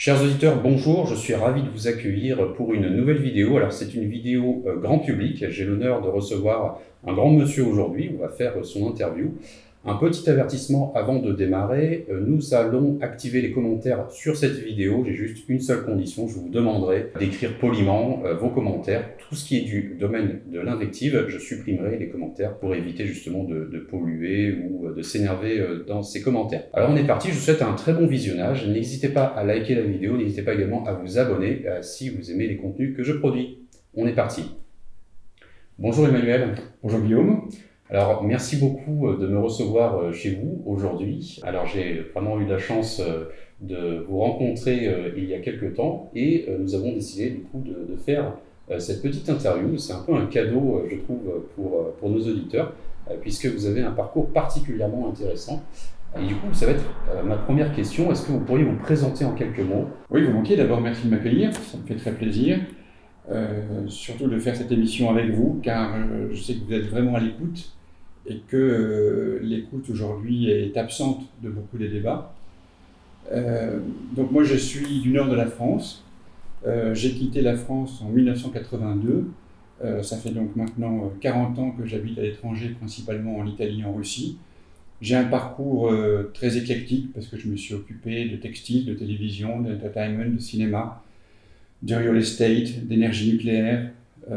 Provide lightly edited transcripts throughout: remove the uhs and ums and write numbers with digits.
Chers auditeurs, bonjour, je suis ravi de vous accueillir pour une nouvelle vidéo. Alors c'est une vidéo grand public, j'ai l'honneur de recevoir un grand monsieur aujourd'hui, on va faire son interview. Un petit avertissement avant de démarrer, nous allons activer les commentaires sur cette vidéo, j'ai juste une seule condition, je vous demanderai d'écrire poliment vos commentaires. Tout ce qui est du domaine de l'invective, je supprimerai les commentaires pour éviter justement de polluer ou de s'énerver dans ces commentaires. Alors on est parti, je vous souhaite un très bon visionnage, n'hésitez pas à liker la vidéo, n'hésitez pas également à vous abonner si vous aimez les contenus que je produis. On est parti. Bonjour Emmanuel. Bonjour Guillaume. Alors, merci beaucoup de me recevoir chez vous aujourd'hui. Alors, j'ai vraiment eu la chance de vous rencontrer il y a quelques temps et nous avons décidé du coup de faire cette petite interview. C'est un peu un cadeau, je trouve, pour nos auditeurs, puisque vous avez un parcours particulièrement intéressant. Et du coup, ça va être ma première question. Est-ce que vous pourriez vous présenter en quelques mots? Oui, volontiers. D'abord, merci de m'accueillir. Ça me fait très plaisir. Surtout de faire cette émission avec vous, car je sais que vous êtes vraiment à l'écoute et que l'écoute aujourd'hui est absente de beaucoup des débats. Donc moi je suis du nord de la France, j'ai quitté la France en 1982, ça fait donc maintenant 40 ans que j'habite à l'étranger, principalement en Italie et en Russie. J'ai un parcours très éclectique parce que je me suis occupé de textile, de télévision, d'entertainment, de cinéma, de real estate, d'énergie nucléaire,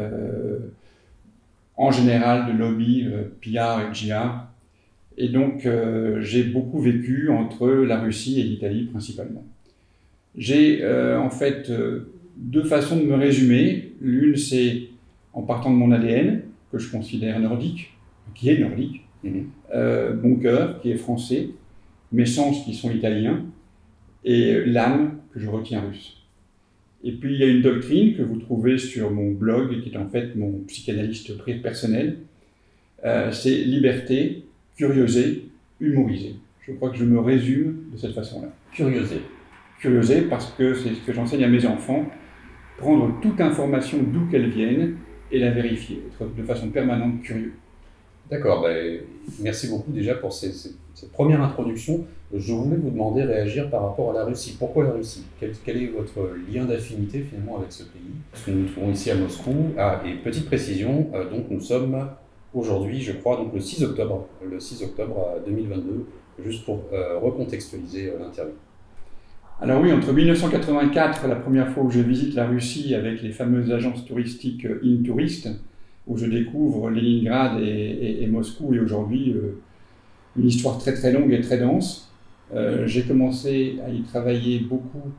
en général de lobby, PR et GR. Et donc j'ai beaucoup vécu entre la Russie et l'Italie principalement. J'ai en fait deux façons de me résumer. L'une c'est en partant de mon ADN, que je considère nordique, qui est nordique, mon cœur qui est français, mes sens qui sont italiens, et l'âme que je retiens russe. Et puis il y a une doctrine que vous trouvez sur mon blog, et qui est en fait mon psychanalyste personnel, c'est liberté, curiosité, humoriser. Je crois que je me résume de cette façon-là. Curiosité. Curiosité parce que c'est ce que j'enseigne à mes enfants, prendre toute information d'où qu'elle vienne et la vérifier, être de façon permanente curieux. D'accord, merci beaucoup déjà pour cette première introduction. Je voulais vous demander de réagir par rapport à la Russie. Pourquoi la Russie? Quel est votre lien d'affinité finalement avec ce pays? Parce que nous nous trouvons ici à Moscou. Ah, et petite précision, donc nous sommes aujourd'hui, je crois, donc le 6 octobre 2022, juste pour recontextualiser l'interview. Alors oui, entre 1984, la première fois où je visite la Russie avec les fameuses agences touristiques InTourist, où je découvre Leningrad et Moscou, et aujourd'hui une histoire très très longue et très dense. J'ai commencé à y travailler beaucoup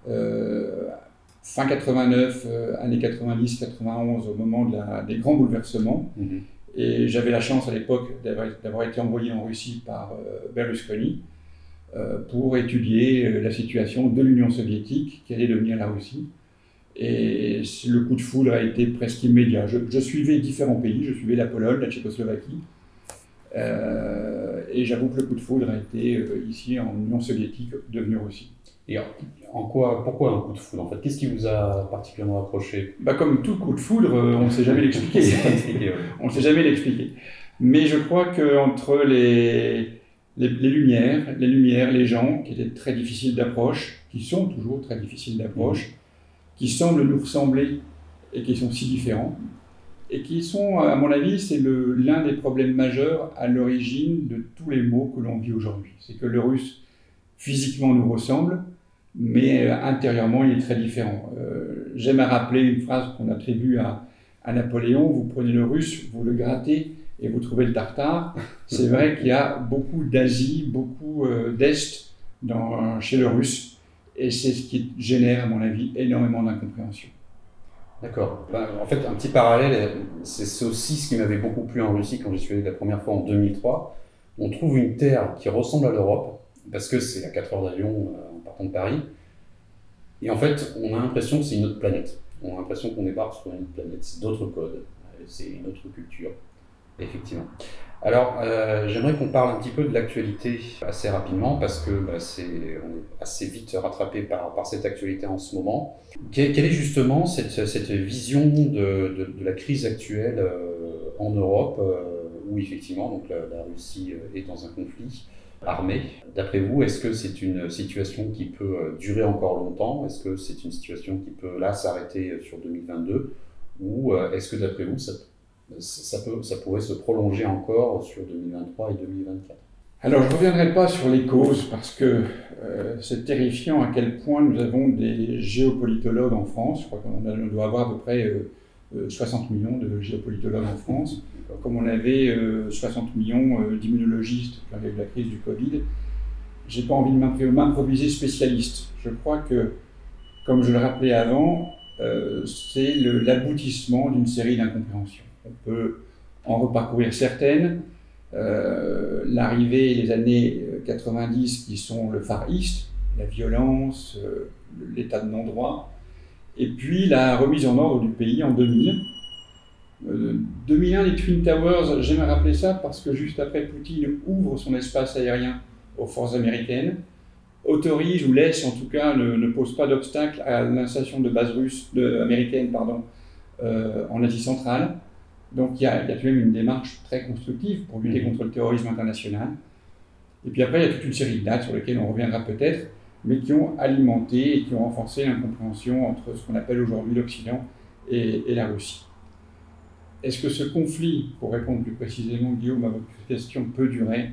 fin 89, années 90, 91, au moment des grands bouleversements. Et j'avais la chance à l'époque d'avoir été envoyé en Russie par Berlusconi pour étudier la situation de l'Union soviétique, qui allait devenir la Russie. Et le coup de foudre a été presque immédiat. Je suivais différents pays, je suivais la Pologne, la Tchécoslovaquie, et j'avoue que le coup de foudre a été ici en Union soviétique, devenu Russie. Et pourquoi un coup de foudre en fait? Qu'est-ce qui vous a particulièrement accroché? Comme tout coup de foudre, on ne sait jamais l'expliquer. On ne sait jamais l'expliquer. Mais je crois qu'entre les lumières, les gens qui étaient très difficiles d'approche, qui sont toujours très difficiles d'approche, qui semblent nous ressembler et qui sont si différents, et qui sont, à mon avis, c'est l'un des problèmes majeurs à l'origine de tous les maux que l'on vit aujourd'hui. C'est que le russe, physiquement, nous ressemble, mais intérieurement, il est très différent. J'aime à rappeler une phrase qu'on attribue à Napoléon: vous prenez le russe, vous le grattez, et vous trouvez le tartare. C'est vrai qu'il y a beaucoup d'Asie, beaucoup d'Est chez le russe, et c'est ce qui génère, à mon avis, énormément d'incompréhension. D'accord. En fait, un petit parallèle, c'est aussi ce qui m'avait beaucoup plu en Russie quand j'y suis allé la première fois en 2003. On trouve une terre qui ressemble à l'Europe, parce que c'est à 4 heures d'avion en partant de Paris. Et en fait, on a l'impression que c'est une autre planète. On a l'impression qu'on débarque sur une autre planète. C'est d'autres codes, c'est une autre culture, effectivement. Alors, j'aimerais qu'on parle un petit peu de l'actualité assez rapidement, parce que on est assez vite rattrapé par cette actualité en ce moment. Quelle est justement cette vision de la crise actuelle en Europe, où effectivement donc la Russie est dans un conflit? armée. D'après vous, est-ce que c'est une situation qui peut durer encore longtemps? Est-ce que c'est une situation qui peut là s'arrêter sur 2022? Ou est-ce que d'après vous, ça pourrait se prolonger encore sur 2023 et 2024? Alors, je ne reviendrai pas sur les causes parce que c'est terrifiant à quel point nous avons des géopolitologues en France. Je crois qu'on doit avoir à peu près 60 millions de géopolitologues en France, comme on avait 60 millions d'immunologistes quand il y a eu la crise du Covid. Je n'ai pas envie de m'improviser spécialiste. Je crois que, comme je le rappelais avant, c'est l'aboutissement d'une série d'incompréhensions. On peut en reparcourir certaines. L'arrivée des années 90 qui sont le Far East, la violence, l'état de non-droit, et puis la remise en ordre du pays en 2000. 2001, les Twin Towers, j'aime rappeler ça parce que juste après, Poutine ouvre son espace aérien aux forces américaines, autorise ou laisse en tout cas, ne pose pas d'obstacle à l'installation de bases américaines en Asie centrale. Donc il y a tout de même une démarche très constructive pour lutter contre le terrorisme international. Et puis après, il y a toute une série de dates sur lesquelles on reviendra peut-être, mais qui ont alimenté et qui ont renforcé l'incompréhension entre ce qu'on appelle aujourd'hui l'Occident et la Russie. Est-ce que ce conflit, pour répondre plus précisément, Guillaume, à votre question, peut durer?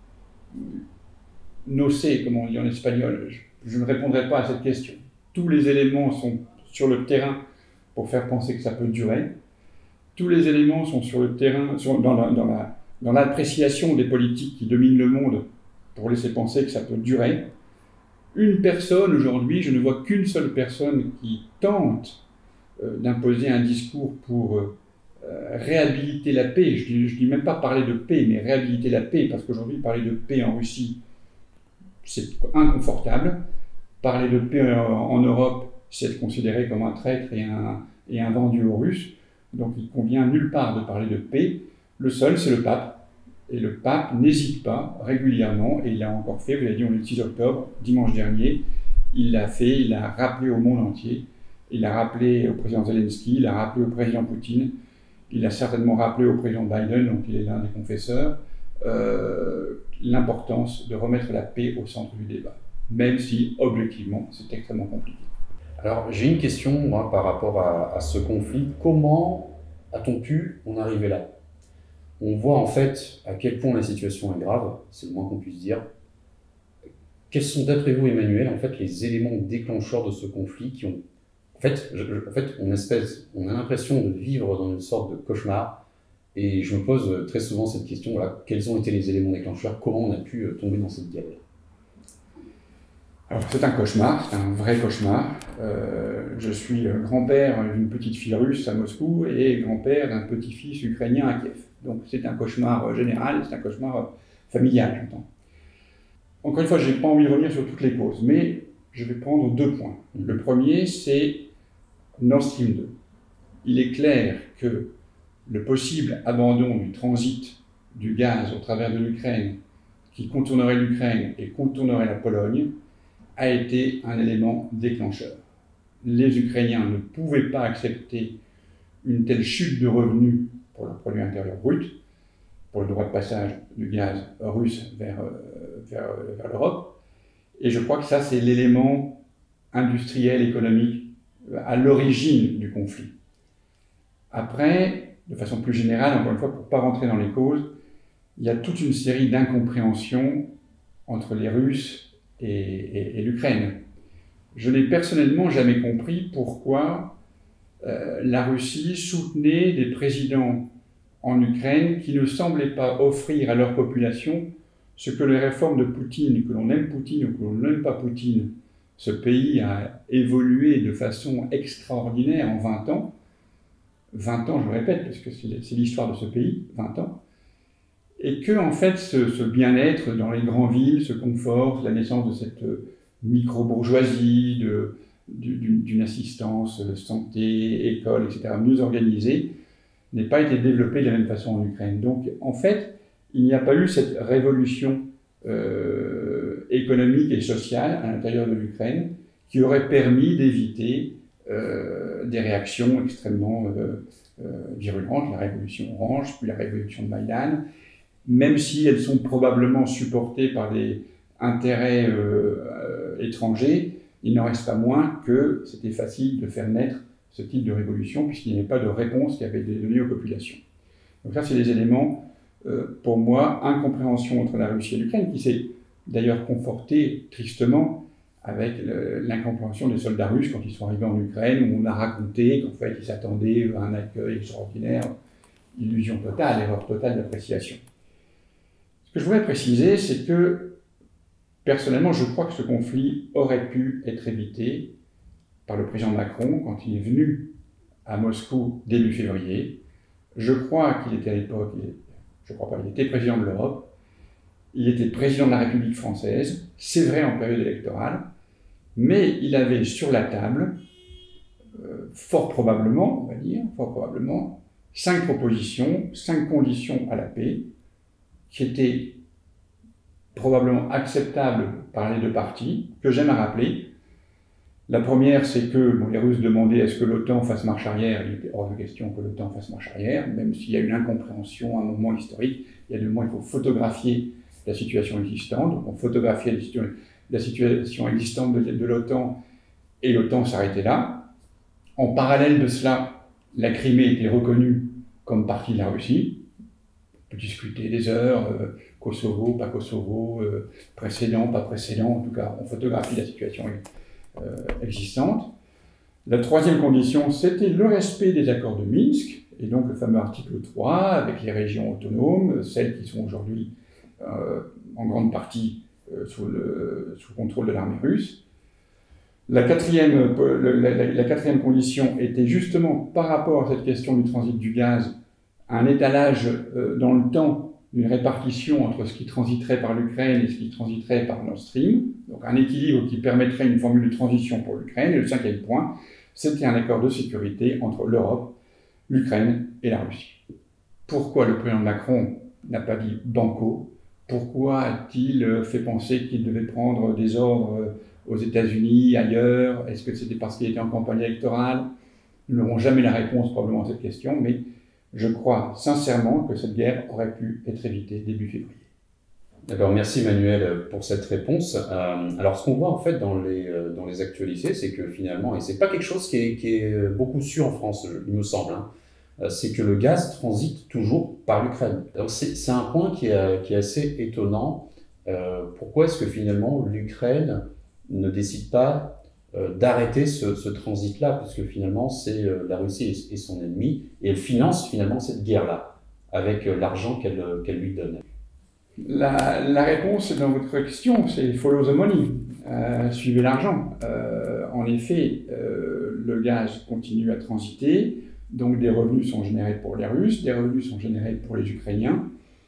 No sé, comme on dit en espagnol. Je ne répondrai pas à cette question. Tous les éléments sont sur le terrain pour faire penser que ça peut durer. Tous les éléments sont sur le terrain, dans l'appréciation des politiques qui dominent le monde pour laisser penser que ça peut durer. Une personne aujourd'hui, je ne vois qu'une seule personne qui tente d'imposer un discours pour réhabiliter la paix. Je ne dis même pas parler de paix, mais réhabiliter la paix, parce qu'aujourd'hui, parler de paix en Russie, c'est inconfortable. Parler de paix en Europe, c'est être considéré comme un traître et un vendu aux Russes. Donc il ne convient nulle part de parler de paix. Le seul, c'est le pape. Et le pape n'hésite pas régulièrement, et il l'a encore fait, vous l'avez dit, on est le 6 octobre, dimanche dernier, il l'a fait, il l'a rappelé au monde entier. Il l'a rappelé au président Zelensky, il l'a rappelé au président Poutine, il l'a certainement rappelé au président Biden, donc il est l'un des confesseurs, l'importance de remettre la paix au centre du débat, même si, objectivement, c'est extrêmement compliqué. Alors, j'ai une question, moi, par rapport à ce conflit. Comment a-t-on pu en arriver là? On voit en fait à quel point la situation est grave, c'est le moins qu'on puisse dire. Quels sont, d'après vous, Emmanuel, en fait, les éléments déclencheurs de ce conflit qui ont... En fait, on a l'impression de vivre dans une sorte de cauchemar. Et je me pose très souvent cette question, voilà, quels ont été les éléments déclencheurs? Comment on a pu tomber dans cette galère? Alors, c'est un cauchemar, c'est un vrai cauchemar. Je suis grand-père d'une petite fille russe à Moscou et grand-père d'un petit-fils ukrainien à Kiev. Donc c'est un cauchemar général, c'est un cauchemar familial, j'entends. Encore une fois, je n'ai pas envie de revenir sur toutes les causes, mais je vais prendre 2 points. Le premier, c'est Nord Stream 2. Il est clair que le possible abandon du transit du gaz au travers de l'Ukraine, qui contournerait l'Ukraine et contournerait la Pologne, a été un élément déclencheur. Les Ukrainiens ne pouvaient pas accepter une telle chute de revenus pour leur produit intérieur brut, pour le droit de passage du gaz russe vers l'Europe. Et je crois que ça, c'est l'élément industriel, économique, à l'origine du conflit. Après, de façon plus générale, encore une fois, pour ne pas rentrer dans les causes, il y a toute une série d'incompréhensions entre les Russes et l'Ukraine. Je n'ai personnellement jamais compris pourquoi la Russie soutenait des présidents en Ukraine qui ne semblaient pas offrir à leur population ce que les réformes de Poutine, que l'on aime Poutine ou que l'on n'aime pas Poutine, ce pays a évolué de façon extraordinaire en 20 ans. 20 ans, je le répète, parce que c'est l'histoire de ce pays, 20 ans. Et que, en fait, ce bien-être dans les grandes villes, ce confort, la naissance de cette micro-bourgeoisie, d'une assistance santé, école, etc., mieux organisée, n'ait pas été développé de la même façon en Ukraine. Donc, en fait, il n'y a pas eu cette révolution économique et sociale à l'intérieur de l'Ukraine qui aurait permis d'éviter des réactions extrêmement virulentes, la révolution orange, puis la révolution de Maïdan, même si elles sont probablement supportées par des intérêts étrangers, il n'en reste pas moins que c'était facile de faire naître ce type de révolution, puisqu'il n'y avait pas de réponse qui avait été donnée aux populations. Donc ça, c'est des éléments, pour moi, incompréhension entre la Russie et l'Ukraine, qui s'est d'ailleurs confortée tristement avec l'incompréhension des soldats russes quand ils sont arrivés en Ukraine, où on a raconté qu'en fait, ils s'attendaient à un accueil extraordinaire, illusion totale, erreur totale d'appréciation. Ce que je voudrais préciser, c'est que, personnellement, je crois que ce conflit aurait pu être évité par le président Macron quand il est venu à Moscou début février. Je crois qu'il était à l'époque, je crois pas, il était président de l'Europe, il était président de la République française, c'est vrai en période électorale, mais il avait sur la table, fort probablement, on va dire, fort probablement, 5 propositions, 5 conditions à la paix, qui étaient probablement acceptables par les deux parties, que j'aime à rappeler. La première, c'est que les Russes demandaient à ce que l'OTAN fasse marche arrière. Il était hors de question que l'OTAN fasse marche arrière, même s'il y a une incompréhension à un moment historique. Il y a des moments où il faut photographier la situation existante. Donc on photographiait la situation existante de l'OTAN et l'OTAN s'arrêtait là. En parallèle de cela, la Crimée était reconnue comme partie de la Russie. On peut discuter des heures, Kosovo, pas Kosovo, précédent, pas précédent. En tout cas, on photographie la situation existante. La troisième condition, c'était le respect des accords de Minsk, et donc le fameux article 3, avec les régions autonomes, celles qui sont aujourd'hui en grande partie sous contrôle de l'armée russe. La quatrième condition était justement par rapport à cette question du transit du gaz, un étalage dans le temps d'une répartition entre ce qui transiterait par l'Ukraine et ce qui transiterait par Nord Stream, donc un équilibre qui permettrait une formule de transition pour l'Ukraine. Et le cinquième point, c'était un accord de sécurité entre l'Europe, l'Ukraine et la Russie. Pourquoi le président Macron n'a pas dit banco? Pourquoi a-t-il fait penser qu'il devait prendre des ordres aux États-Unis, ailleurs? Est-ce que c'était parce qu'il était en campagne électorale? Nous n'aurons jamais la réponse probablement à cette question, mais je crois sincèrement que cette guerre aurait pu être évitée début février. D'accord, merci Manuel pour cette réponse. Alors ce qu'on voit en fait dans les actualités, c'est que finalement, et c'est pas quelque chose qui est beaucoup su en France, il me semble, c'est que le gaz transite toujours par l'Ukraine. Donc c'est un point qui est assez étonnant. Pourquoi est-ce que finalement l'Ukraine ne décide pas d'arrêter ce transit-là, parce que finalement c'est la Russie et son ennemi, et elle finance finalement cette guerre-là avec l'argent qu'elle lui donne. La réponse dans votre question, c'est follow the money, suivez l'argent. En effet, le gaz continue à transiter, donc des revenus sont générés pour les Russes, des revenus sont générés pour les Ukrainiens.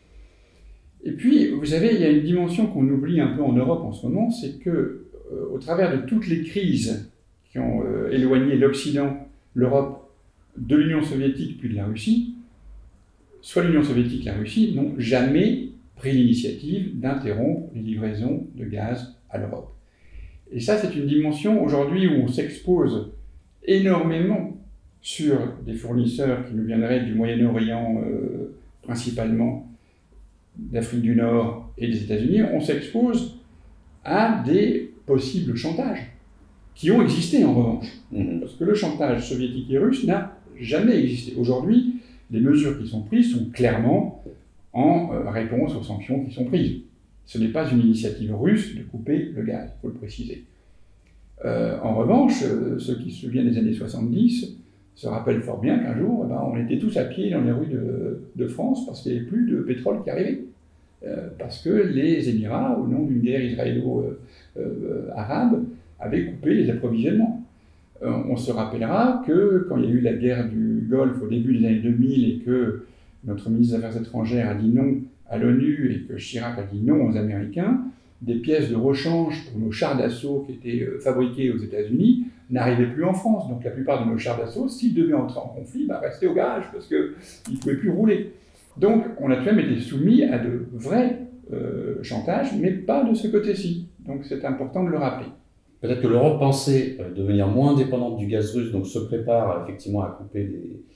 Et puis, vous savez, il y a une dimension qu'on oublie un peu en Europe en ce moment, c'est que au travers de toutes les crises qui ont éloigné l'Occident, l'Europe, de l'Union soviétique puis de la Russie, soit l'Union soviétique et la Russie n'ont jamais pris l'initiative d'interrompre les livraisons de gaz à l'Europe. Et ça, c'est une dimension aujourd'hui où on s'expose énormément sur des fournisseurs qui nous viendraient du Moyen-Orient, principalement d'Afrique du Nord et des États-Unis. On s'expose à des possibles chantages qui ont existé en revanche. Parce que le chantage soviétique et russe n'a jamais existé. Aujourd'hui, les mesures qui sont prises sont clairement en réponse aux sanctions qui sont prises. Ce n'est pas une initiative russe de couper le gaz, il faut le préciser. En revanche, ceux qui se souviennent des années 70 se rappellent fort bien qu'un jour, on était tous à pied dans les rues de France parce qu'il n'y avait plus de pétrole qui arrivait. Parce que les Émirats, au nom d'une guerre israélo-arabe, avaient coupé les approvisionnements. On se rappellera que quand il y a eu la guerre du Golfe au début des années 2000 et que notre ministre des Affaires étrangères a dit non à l'ONU et que Chirac a dit non aux Américains, des pièces de rechange pour nos chars d'assaut qui étaient fabriqués aux États-Unis n'arrivaient plus en France. Donc la plupart de nos chars d'assaut, s'ils devaient entrer en conflit, restaient au garage parce qu'ils ne pouvaient plus rouler. Donc on a tout de même été soumis à de vrais chantages, mais pas de ce côté-ci. Donc c'est important de le rappeler. Peut-être que l'Europe pensait devenir moins dépendante du gaz russe, donc se prépare effectivement à couper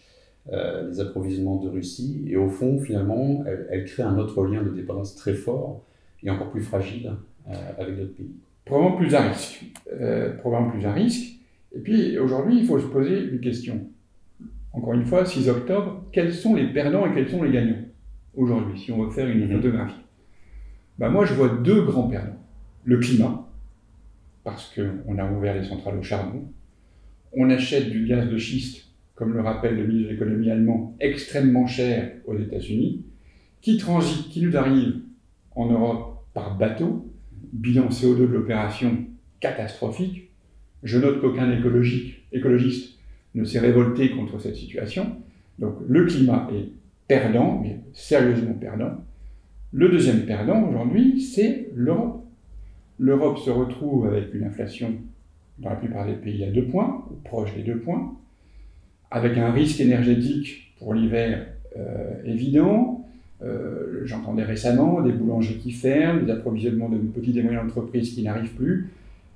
les approvisionnements de Russie, et au fond, finalement, elle crée un autre lien de dépendance très fort et encore plus fragile avec d'autres pays. Probablement plus à risque. Probablement plus à risque. Et puis, aujourd'hui, il faut se poser une question. Encore une fois, 6 octobre, quels sont les perdants et quels sont les gagnants aujourd'hui, si on veut faire une photographie? Moi, je vois 2 grands perdants. Le climat, parce qu'on a ouvert les centrales au charbon. On achète du gaz de schiste, comme le rappelle le ministre de l'économie allemand, extrêmement cher aux États-Unis, qui transite, qui nous arrive en Europe par bateau. Bilan CO2 de l'opération catastrophique. Je note qu'aucun écologiste ne s'est révolté contre cette situation. Donc le climat est perdant, mais sérieusement perdant. Le deuxième perdant aujourd'hui, c'est l'Europe. L'Europe se retrouve avec une inflation dans la plupart des pays à 2 points, ou proche des 2 points, avec un risque énergétique pour l'hiver évident. J'entendais récemment des boulangeries qui ferment, des approvisionnements de petites et moyennes entreprises qui n'arrivent plus.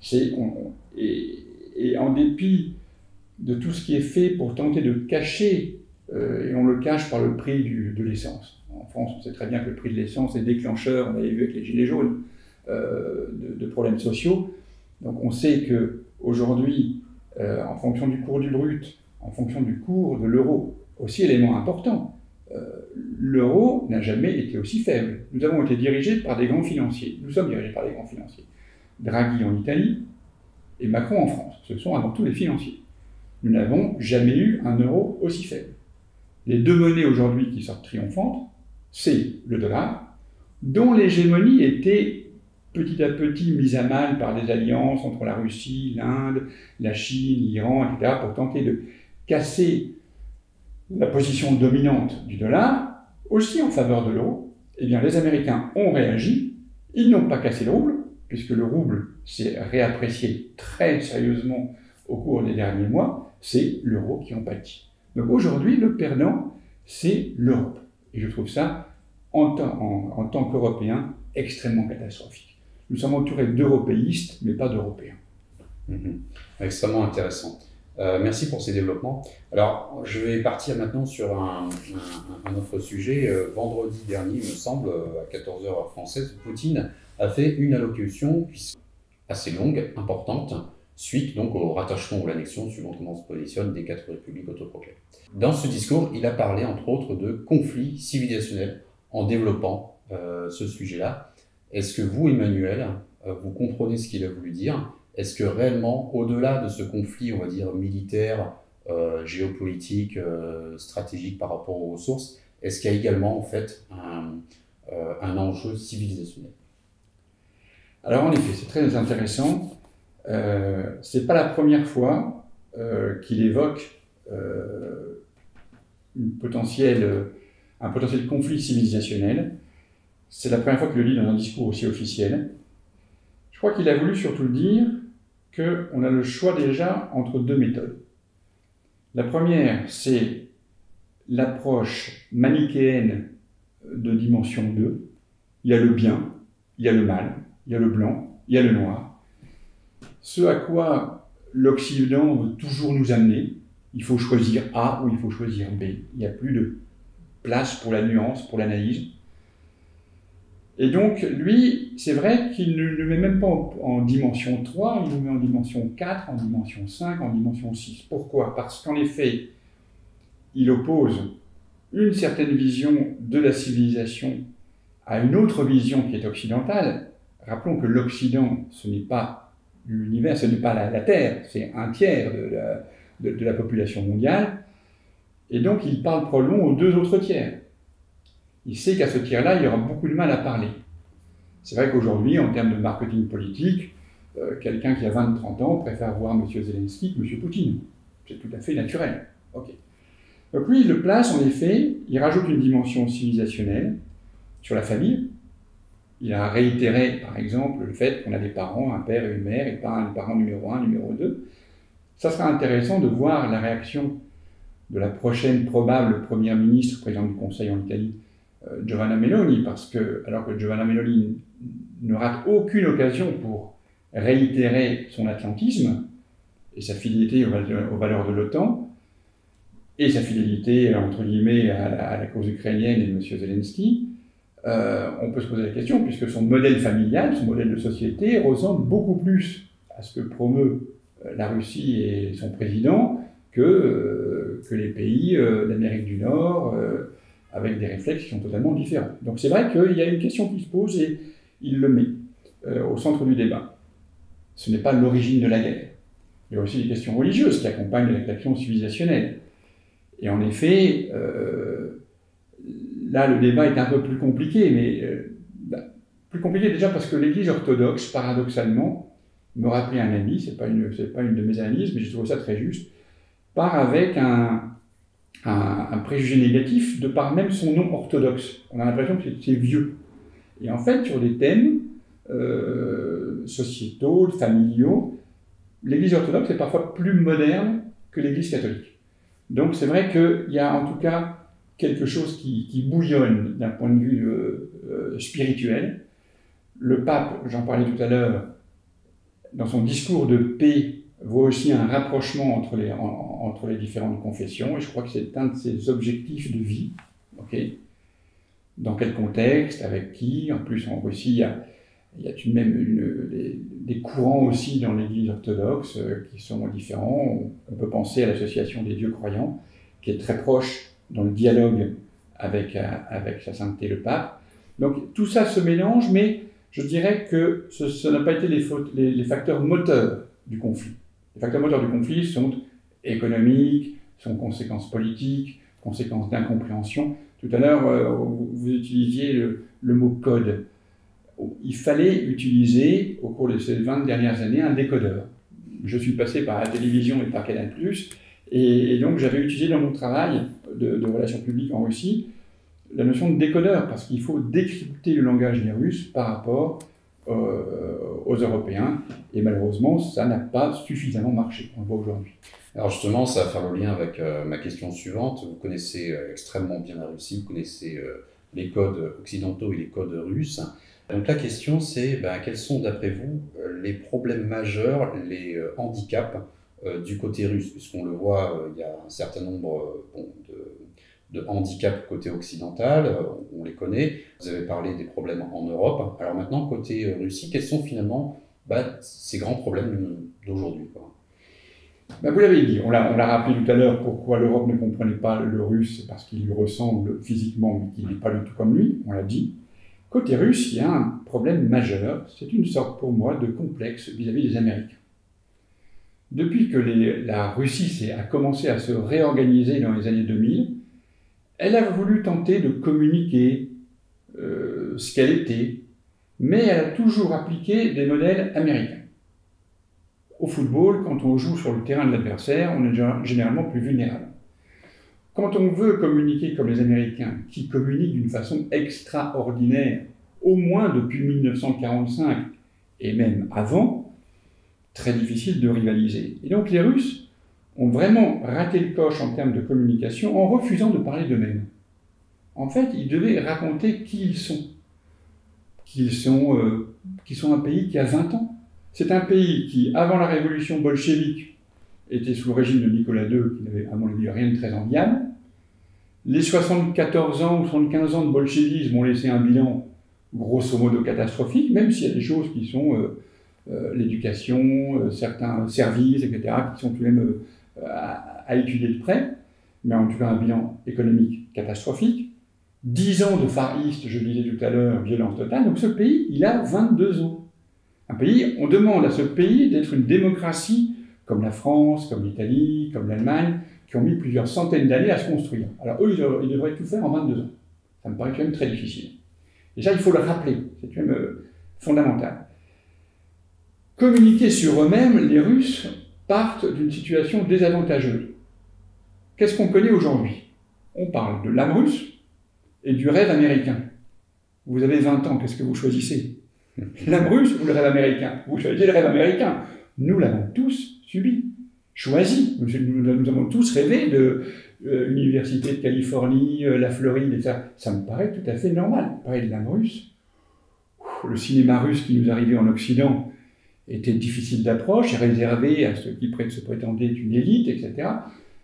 Et en dépit de tout ce qui est fait pour tenter de cacher, et on le cache par le prix de l'essence. En France, on sait très bien que le prix de l'essence est déclencheur, on avait vu avec les gilets jaunes, de problèmes sociaux. Donc on sait qu'aujourd'hui, en fonction du cours du brut, en fonction du cours de l'euro, aussi élément important, l'euro n'a jamais été aussi faible. Nous avons été dirigés par des grands financiers. Nous sommes dirigés par des grands financiers. Draghi en Italie et Macron en France. Ce sont avant tout les financiers. Nous n'avons jamais eu un euro aussi faible. Les 2 monnaies aujourd'hui qui sortent triomphantes, c'est le dollar, dont l'hégémonie était petit à petit mise à mal par des alliances entre la Russie, l'Inde, la Chine, l'Iran, etc., pour tenter de casser la position dominante du dollar, aussi en faveur de l'euro. Eh bien, les Américains ont réagi, ils n'ont pas cassé le rouble, puisque le rouble s'est réapprécié très sérieusement au cours des derniers mois, c'est l'euro qui en pâtit. Donc aujourd'hui, le perdant, c'est l'Europe. Et je trouve ça, en tant qu'Européens, extrêmement catastrophique. Nous sommes entourés d'européistes, mais pas d'Européens. Extrêmement intéressant. Merci pour ces développements. Alors, je vais partir maintenant sur un autre sujet. Vendredi dernier, il me semble, à 14h heure française, Poutine a fait une allocution assez longue, importante, suite donc au rattachement ou l'annexion, suivant comment on se positionne, des 4 républiques autoproclamées. Dans ce discours, il a parlé entre autres de conflits civilisationnels en développant ce sujet-là. Est-ce que vous, Emmanuel, vous comprenez ce qu'il a voulu dire? Est-ce que réellement, au-delà de ce conflit, on va dire, militaire, géopolitique, stratégique par rapport aux ressources, est-ce qu'il y a également, en fait, un enjeu civilisationnel? Alors, en effet, c'est très intéressant. C'est pas la première fois qu'il évoque un potentiel conflit civilisationnel. C'est la première fois qu'il le dit dans un discours aussi officiel. Je crois qu'il a voulu surtout dire qu'on a le choix déjà entre 2 méthodes. La première, c'est l'approche manichéenne de dimension 2. Il y a le bien, il y a le mal, il y a le blanc, il y a le noir. Ce à quoi l'Occident veut toujours nous amener, il faut choisir A ou il faut choisir B. Il n'y a plus de place pour la nuance, pour l'analyse. Et donc, lui, c'est vrai qu'il ne le met même pas en dimension 3, il nous met en dimension 4, en dimension 5, en dimension 6. Pourquoi? Parce qu'en effet, il oppose une certaine vision de la civilisation à une autre vision qui est occidentale. Rappelons que l'Occident, ce n'est pas l'univers, ce n'est pas la Terre, c'est 1/3 de la population mondiale. Et donc, il parle probablement aux 2 autres tiers. Il sait qu'à ce tiers-là, il y aura beaucoup de mal à parler. C'est vrai qu'aujourd'hui, en termes de marketing politique, quelqu'un qui a 20-30 ans préfère voir M. Zelensky que M. Poutine. C'est tout à fait naturel. Okay. Donc lui, il le place, en effet, il rajoute une dimension civilisationnelle sur la famille. Il a réitéré, par exemple, le fait qu'on a des parents, un père et une mère, et pas un parent numéro 1, numéro 2. Ça sera intéressant de voir la réaction de la prochaine probable première ministre, présidente du Conseil en Italie, Giovanna Meloni, parce que, alors que Giovanna Meloni ne rate aucune occasion pour réitérer son atlantisme et sa fidélité aux valeurs de l'OTAN, et sa fidélité, entre guillemets, à la cause ukrainienne et de M. Zelensky, on peut se poser la question, puisque son modèle familial, son modèle de société, ressemble beaucoup plus à ce que promeut la Russie et son président que les pays d'Amérique du Nord, avec des réflexes qui sont totalement différents. Donc c'est vrai qu'il y a une question qui se pose et il le met au centre du débat. Ce n'est pas l'origine de la guerre. Il y a aussi des questions religieuses qui accompagnent l'action civilisationnelle. Et en effet, là, le débat est un peu plus compliqué, mais plus compliqué déjà parce que l'Église orthodoxe, paradoxalement, me rappelait un ami, c'est pas une de mes analyses, mais je trouve ça très juste, part avec un préjugé négatif de par même son nom orthodoxe. On a l'impression que c'est vieux. Et en fait, sur des thèmes sociétaux, familiaux, l'Église orthodoxe est parfois plus moderne que l'Église catholique. Donc c'est vrai qu'il y a en tout cas quelque chose qui bouillonne d'un point de vue spirituel. Le pape, j'en parlais tout à l'heure, dans son discours de paix, voit aussi un rapprochement entre les différentes confessions, et je crois que c'est un de ses objectifs de vie. Okay. Dans quel contexte, avec qui? En plus, en Russie, il y a tout de même des courants aussi dans l'Église orthodoxe qui sont différents. On peut penser à l'Association des dieux croyants, qui est très proche dans le dialogue avec sa sainteté le pape. Donc tout ça se mélange, mais je dirais que ce n'a pas été les facteurs moteurs du conflit. Les facteurs moteurs du conflit sont économiques, sont conséquences politiques, conséquences d'incompréhension. Tout à l'heure, vous utilisiez le mot code. Il fallait utiliser, au cours de ces 20 dernières années, un décodeur. Je suis passé par la télévision et par Canal+, et donc j'avais utilisé dans mon travail de relations publiques en Russie la notion de décodeur, parce qu'il faut décrypter le langage des Russes par rapport aux Européens, et malheureusement, ça n'a pas suffisamment marché, on le voit aujourd'hui. Alors justement, ça va faire le lien avec ma question suivante. Vous connaissez extrêmement bien la Russie, vous connaissez les codes occidentaux et les codes russes. Donc la question c'est, quels sont d'après vous les problèmes majeurs, les handicaps du côté russe? Puisqu'on le voit, il y a un certain nombre de handicaps côté occidental, on les connaît. Vous avez parlé des problèmes en Europe. Alors maintenant, côté Russie, quels sont finalement ces grands problèmes d'aujourd'hui, quoi? Vous l'avez dit, on l'a rappelé tout à l'heure, pourquoi l'Europe ne comprenait pas le russe, c'est parce qu'il lui ressemble physiquement, mais qu'il n'est pas du tout comme lui, on l'a dit. Côté russe, il y a un problème majeur, c'est une sorte pour moi de complexe vis-à-vis des Américains. Depuis que la Russie a commencé à se réorganiser dans les années 2000, elle a voulu tenter de communiquer ce qu'elle était, mais elle a toujours appliqué des modèles américains. Au football, quand on joue sur le terrain de l'adversaire, on est généralement plus vulnérable. Quand on veut communiquer comme les Américains, qui communiquent d'une façon extraordinaire, au moins depuis 1945 et même avant, très difficile de rivaliser. Et donc les Russes ont vraiment raté le coche en termes de communication en refusant de parler d'eux-mêmes. En fait, ils devaient raconter qui ils sont. Qu'ils sont un pays qui a 20 ans. C'est un pays qui, avant la révolution bolchevique, était sous le régime de Nicolas II, qui n'avait, à mon avis, rien de très enviable. Les 74 ans ou 75 ans de bolchevisme ont laissé un bilan grosso modo catastrophique, même s'il y a des choses qui sont l'éducation, certains services, etc., qui sont tout de même à étudier de près, mais en tout cas un bilan économique catastrophique. 10 ans de Far East, je disais tout à l'heure, violence totale. Donc ce pays, il a 22 ans. Un pays, on demande à ce pays d'être une démocratie comme la France, comme l'Italie, comme l'Allemagne, qui ont mis plusieurs centaines d'années à se construire. Alors eux, ils devraient tout faire en 22 ans. Ça me paraît quand même très difficile. Déjà, il faut le rappeler, c'est quand même fondamental. Communiquer sur eux-mêmes, les Russes partent d'une situation désavantageuse. Qu'est-ce qu'on connaît aujourd'hui? On parle de l'âme russe et du rêve américain. Vous avez 20 ans, qu'est-ce que vous choisissez? L'âme russe ou le rêve américain? Vous choisissez le rêve américain. Nous l'avons tous subi, choisi. Nous avons tous rêvé de l'Université de Californie, la Floride, etc. Ça me paraît tout à fait normal. Parler de l'âme russe, le cinéma russe qui nous arrivait en Occident était difficile d'approche et réservé à ceux qui se prétendaient une élite, etc.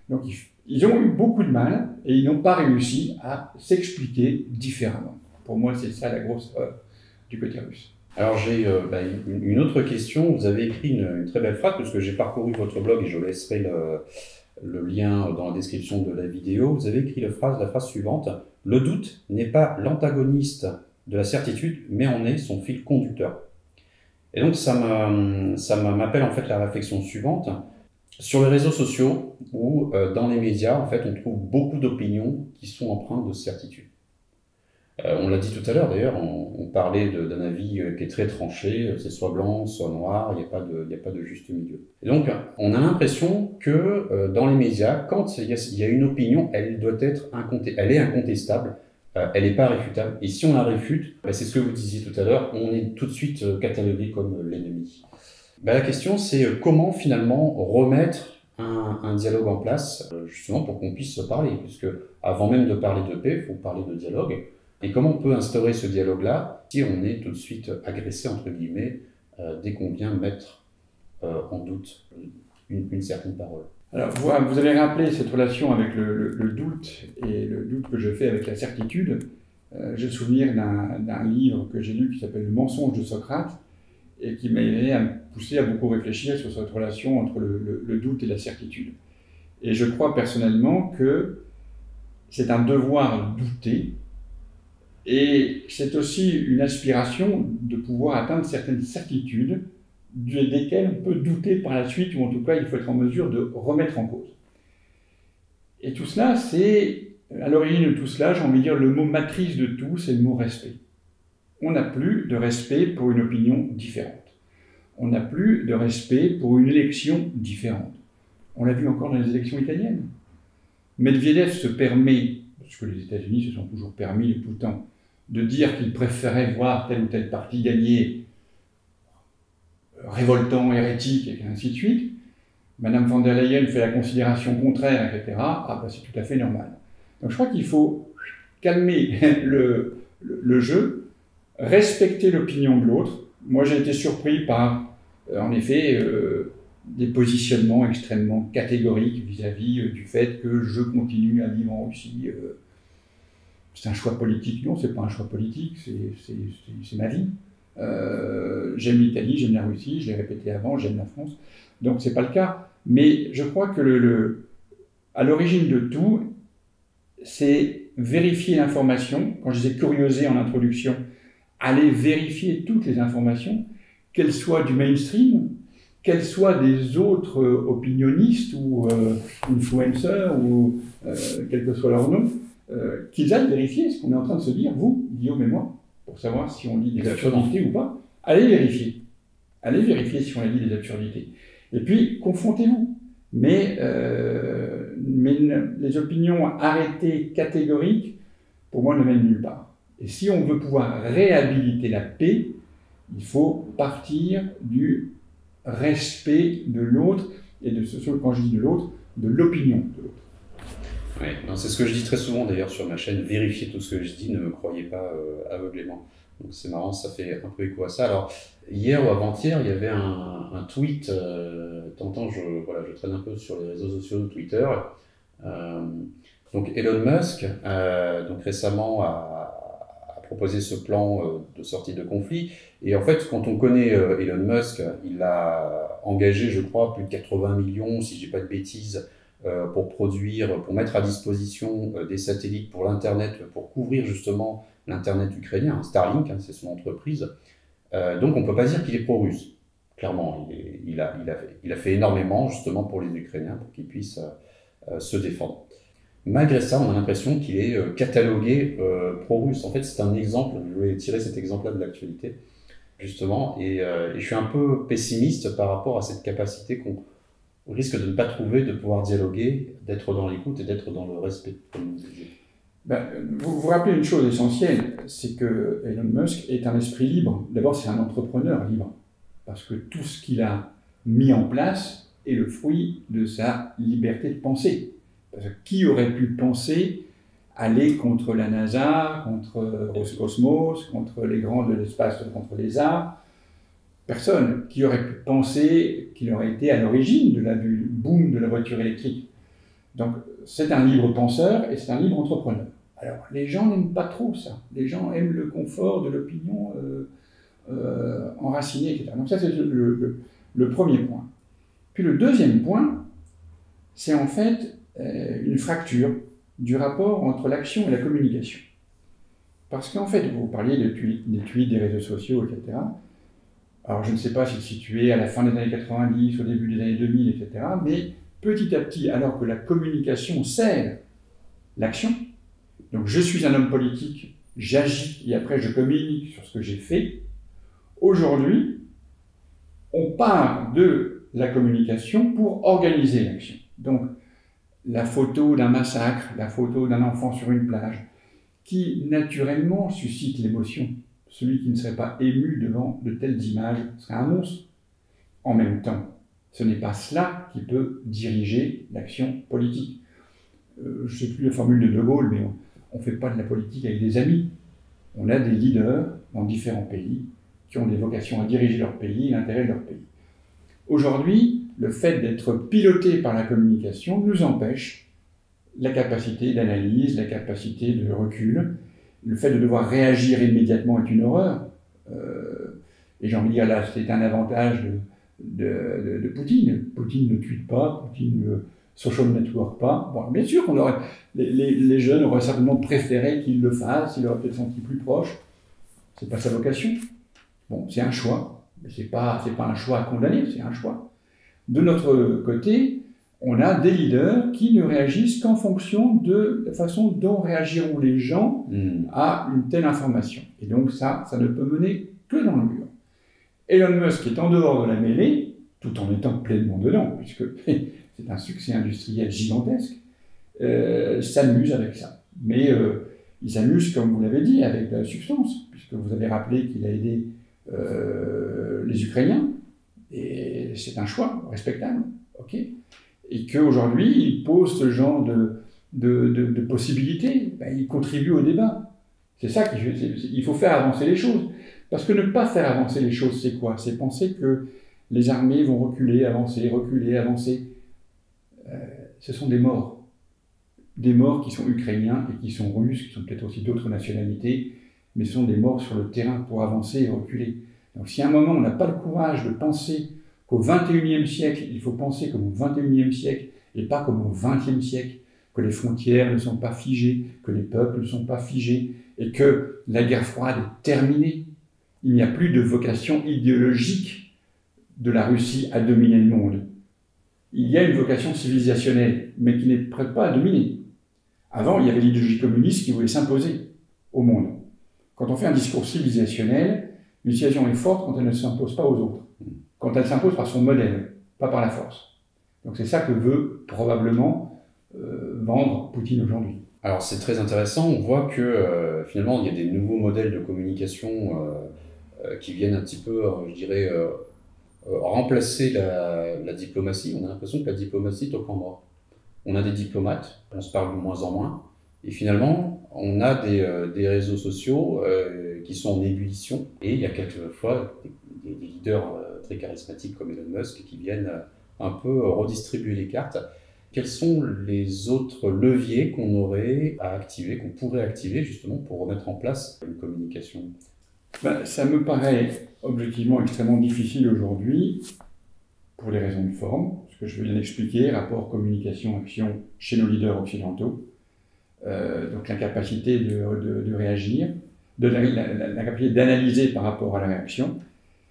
Donc ils ont eu beaucoup de mal et ils n'ont pas réussi à s'expliquer différemment. Pour moi, c'est ça la grosse du côté russe. Alors j'ai une autre question. Vous avez écrit une très belle phrase, parce que j'ai parcouru votre blog et je laisserai le lien dans la description de la vidéo. Vous avez écrit la phrase suivante: le doute n'est pas l'antagoniste de la certitude, mais en est son fil conducteur. Et donc ça m'appelle en fait la réflexion suivante. Sur les réseaux sociaux ou dans les médias, en fait, on trouve beaucoup d'opinions qui sont empreintes de certitude. On l'a dit tout à l'heure d'ailleurs, on parlait d'un avis qui est très tranché, c'est soit blanc, soit noir, il n'y a pas de juste milieu. Et donc, on a l'impression que dans les médias, quand il y a une opinion, elle doit être elle est incontestable, elle n'est pas réfutable. Et si on la réfute, c'est ce que vous disiez tout à l'heure, on est tout de suite catalogué comme l'ennemi. La question, c'est comment finalement remettre un dialogue en place, justement pour qu'on puisse se parler, puisque avant même de parler de paix, il faut parler de dialogue. Et comment on peut instaurer ce dialogue-là si on est tout de suite agressé, entre guillemets, dès qu'on vient mettre en doute une certaine parole? Alors, vous avez rappelé cette relation avec le doute et le doute que je fais avec la certitude. J'ai le souvenir d'un livre que j'ai lu qui s'appelle « Le mensonge de Socrate » et qui m'a poussé à beaucoup réfléchir sur cette relation entre le doute et la certitude. Et je crois personnellement que c'est un devoir de douter. Et c'est aussi une aspiration de pouvoir atteindre certaines certitudes desquelles on peut douter par la suite, ou en tout cas il faut être en mesure de remettre en cause. Et tout cela, à l'origine de tout cela, j'ai envie de dire, le mot matrice de tout, c'est le mot respect. On n'a plus de respect pour une opinion différente. On n'a plus de respect pour une élection différente. On l'a vu encore dans les élections italiennes. Medvedev se permet, parce que les États-Unis se sont toujours permis depuis tout le temps, de dire qu'ils préféraient voir tel ou tel parti gagner, révoltant, hérétique, et ainsi de suite. Madame von der Leyen fait la considération contraire, etc. C'est tout à fait normal. Donc je crois qu'il faut calmer le jeu, respecter l'opinion de l'autre. Moi j'ai été surpris par, en effet, des positionnements extrêmement catégoriques vis-à-vis du fait que je continue à vivre en Russie. C'est un choix politique. Non, c'est pas un choix politique, c'est ma vie. J'aime l'Italie, j'aime la Russie, je l'ai répété avant, j'aime la France. Donc c'est pas le cas. Mais je crois que à l'origine de tout, c'est vérifier l'information. Quand je disais curioser en introduction, aller vérifier toutes les informations, qu'elles soient du mainstream, qu'elles soient des autres opinionnistes ou influenceurs, ou quel que soit leur nom, qu'ils aillent vérifier ce qu'on est en train de se dire, vous, Guillaume et moi, pour savoir si on dit des absurdités ou pas. Allez vérifier. Allez vérifier si on a dit des absurdités. Et puis, confrontez-vous. Mais les opinions arrêtées, catégoriques, pour moi, ne mènent nulle part. Et si on veut pouvoir réhabiliter la paix, il faut partir du respect de l'autre, et quand je dis de l'autre, de l'opinion de l'autre. Oui, c'est ce que je dis très souvent d'ailleurs sur ma chaîne, vérifiez tout ce que je dis, ne me croyez pas aveuglément. Donc c'est marrant, ça fait un peu écho à ça. Alors, hier ou avant-hier, il y avait un tweet, je traîne un peu sur les réseaux sociaux de Twitter. Donc Elon Musk, donc récemment, a proposé ce plan de sortie de conflit. Et en fait, quand on connaît Elon Musk, il a engagé, je crois, plus de 80 millions, si je ne dis pas de bêtises, pour mettre à disposition des satellites pour l'Internet, pour couvrir justement l'Internet ukrainien, Starlink, c'est son entreprise. Donc on ne peut pas dire qu'il est pro-russe. Clairement, il a fait énormément justement pour les Ukrainiens, pour qu'ils puissent se défendre. Malgré ça, on a l'impression qu'il est catalogué pro-russe. En fait, c'est un exemple, je vais tirer cet exemple-là de l'actualité, justement, et je suis un peu pessimiste par rapport à cette capacité qu'on risque de ne pas trouver, de pouvoir dialoguer, d'être dans l'écoute et d'être dans le respect, comme vous disiez. Vous vous rappelez une chose essentielle, c'est que Elon Musk est un esprit libre. D'abord, c'est un entrepreneur libre, parce que tout ce qu'il a mis en place est le fruit de sa liberté de penser. Parce que qui aurait pu penser aller contre la NASA, contre Roscosmos, contre les grands de l'espace, contre l'ESA? Personne. Qui aurait pu penser qu'il aurait été à l'origine du boom de la voiture électrique? Donc, c'est un libre penseur et c'est un libre entrepreneur. Alors, les gens n'aiment pas trop ça. Les gens aiment le confort de l'opinion enracinée, etc. Donc, ça, c'est le premier point. Puis, le deuxième point, c'est en fait une fracture du rapport entre l'action et la communication. Parce qu'en fait, vous parliez des tweets, des réseaux sociaux, etc. Alors, je ne sais pas si c'est situé à la fin des années 90, au début des années 2000, etc. Mais petit à petit, alors que la communication sert l'action, donc je suis un homme politique, j'agis et après je communique sur ce que j'ai fait, aujourd'hui, on part de la communication pour organiser l'action. Donc, la photo d'un massacre, la photo d'un enfant sur une plage, qui naturellement suscite l'émotion. Celui qui ne serait pas ému devant de telles images serait un monstre. En même temps, ce n'est pas cela qui peut diriger l'action politique. Je ne sais plus la formule de De Gaulle, mais on ne fait pas de la politique avec des amis. On a des leaders dans différents pays qui ont des vocations à diriger leur pays et l'intérêt de leur pays. Aujourd'hui, le fait d'être piloté par la communication nous empêche la capacité d'analyse, la capacité de recul. Le fait de devoir réagir immédiatement est une horreur. Et j'ai envie de dire là, c'est un avantage de Poutine. Poutine ne tweete pas, Poutine ne social network pas. Bon, bien sûr, les jeunes auraient certainement préféré qu'il le fasse, il aurait peut-être senti plus proche. C'est pas sa vocation. Bon, c'est un choix, mais c'est pas un choix à condamner, c'est un choix. De notre côté, on a des leaders qui ne réagissent qu'en fonction de la façon dont réagiront les gens à une telle information. Et donc ça ne peut mener que dans le mur. Elon Musk est en dehors de la mêlée, tout en étant pleinement dedans, puisque c'est un succès industriel gigantesque, s'amuse avec ça. Mais il s'amuse, comme vous l'avez dit, avec de la substance, puisque vous avez rappelé qu'il a aidé les Ukrainiens, et c'est un choix respectable, ok. Et qu'aujourd'hui, il pose ce genre de possibilités, ben, il contribue au débat. C'est ça qu'il faut faire avancer les choses. Parce que ne pas faire avancer les choses, c'est quoi? C'est penser que les armées vont reculer, avancer. Ce sont des morts. Des morts qui sont ukrainiens et qui sont russes, qui sont peut-être aussi d'autres nationalités, mais ce sont des morts sur le terrain pour avancer et reculer. Donc si à un moment on n'a pas le courage de penser qu'au XXIe siècle, il faut penser comme au XXIe siècle et pas comme au XXe siècle, que les frontières ne sont pas figées, que les peuples ne sont pas figés, et que la guerre froide est terminée. Il n'y a plus de vocation idéologique de la Russie à dominer le monde. Il y a une vocation civilisationnelle, mais qui n'est prête pas à dominer. Avant, il y avait l'idéologie communiste qui voulait s'imposer au monde. Quand on fait un discours civilisationnel, une civilisation est forte quand elle ne s'impose pas aux autres. Quand elle s'impose par son modèle, pas par la force. Donc c'est ça que veut probablement vendre Poutine aujourd'hui. Alors c'est très intéressant, on voit que finalement il y a des nouveaux modèles de communication qui viennent un petit peu, je dirais, remplacer la diplomatie. On a l'impression que la diplomatie est au point mort. On a des diplomates, on se parle de moins en moins, et finalement on a des réseaux sociaux qui sont en ébullition, et il y a quelquefois des leaders très charismatiques comme Elon Musk qui viennent un peu redistribuer les cartes. Quels sont les autres leviers qu'on aurait à activer, qu'on pourrait activer justement pour remettre en place une communication? Ça me paraît objectivement extrêmement difficile aujourd'hui, pour des raisons de forme, ce que je viens d'expliquer, rapport communication-action chez nos leaders occidentaux, donc l'incapacité de réagir, la capacité d'analyser par rapport à la réaction.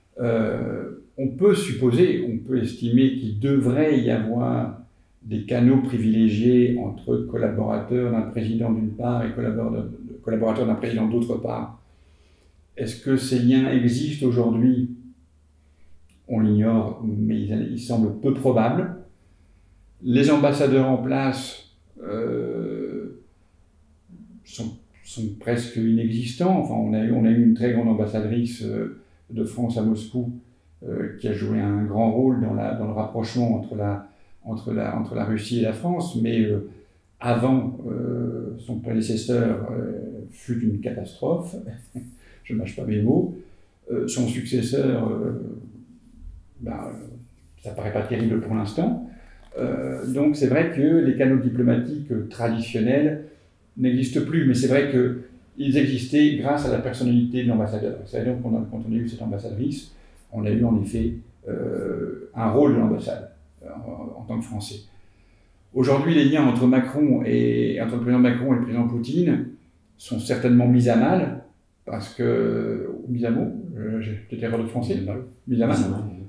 On peut supposer, on peut estimer qu'il devrait y avoir des canaux privilégiés entre collaborateurs d'un président d'une part et collaborateurs d'un président d'autre part. Est-ce que ces liens existent aujourd'hui? On l'ignore, mais il semble peu probable. Les ambassadeurs en place sont presque inexistants. Enfin, on a eu une très grande ambassadrice de France à Moscou qui a joué un grand rôle dans le rapprochement entre la Russie et la France, mais avant, son prédécesseur fut une catastrophe, je ne mâche pas mes mots, son successeur, ça ne paraît pas terrible pour l'instant, Donc c'est vrai que les canaux diplomatiques traditionnels n'existent plus, mais c'est vrai qu'ils existaient grâce à la personnalité de l'ambassadeur. C'est-à-dire quand on a eu cette ambassadrice, on a eu en effet un rôle de l'ambassade en tant que Français. Aujourd'hui, les liens entre le président Macron et le président Poutine sont certainement mis à mal, parce que mis à mot, j'ai peut-être erreur de français, mis à mal,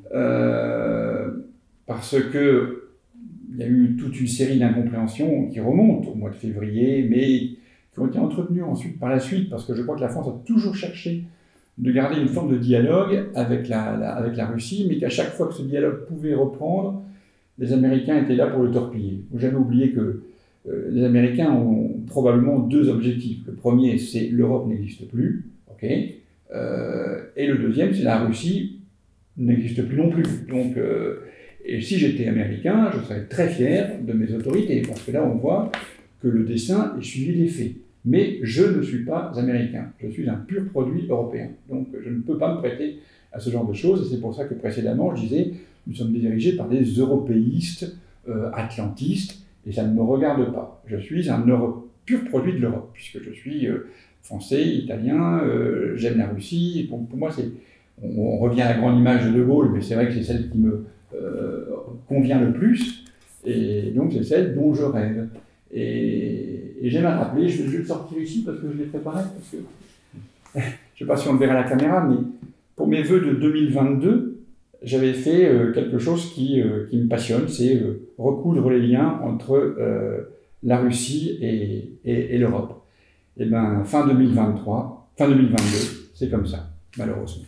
parce que il y a eu toute une série d'incompréhensions qui remontent au mois de février, mais qui ont été entretenues ensuite par la suite, parce que je crois que la France a toujours cherché de garder une forme de dialogue avec la Russie, mais qu'à chaque fois que ce dialogue pouvait reprendre, les Américains étaient là pour le torpiller. Il ne faut jamais oublier que les Américains ont probablement deux objectifs. Le premier, c'est l'Europe n'existe plus, et le deuxième, c'est la Russie n'existe plus non plus. Donc, et si j'étais américain, je serais très fier de mes autorités, parce que là, on voit que le dessin est suivi des faits. Mais je ne suis pas américain, je suis un pur produit européen. Donc je ne peux pas me prêter à ce genre de choses, et c'est pour ça que précédemment, je disais, nous sommes dirigés par des européistes, atlantistes, et ça ne me regarde pas. Je suis un pur produit de l'Europe, puisque je suis français, italien, j'aime la Russie, et pour moi, on revient à la grande image de De Gaulle, mais c'est vrai que c'est celle qui me convient le plus, et donc c'est celle dont je rêve. Et j'aime à rappeler, je vais le sortir ici parce que je l'ai préparé, parce que je ne sais pas si on le verra à la caméra, mais pour mes vœux de 2022, j'avais fait quelque chose qui me passionne, c'est recoudre les liens entre la Russie et l'Europe. Et bien, fin 2022, c'est comme ça, malheureusement.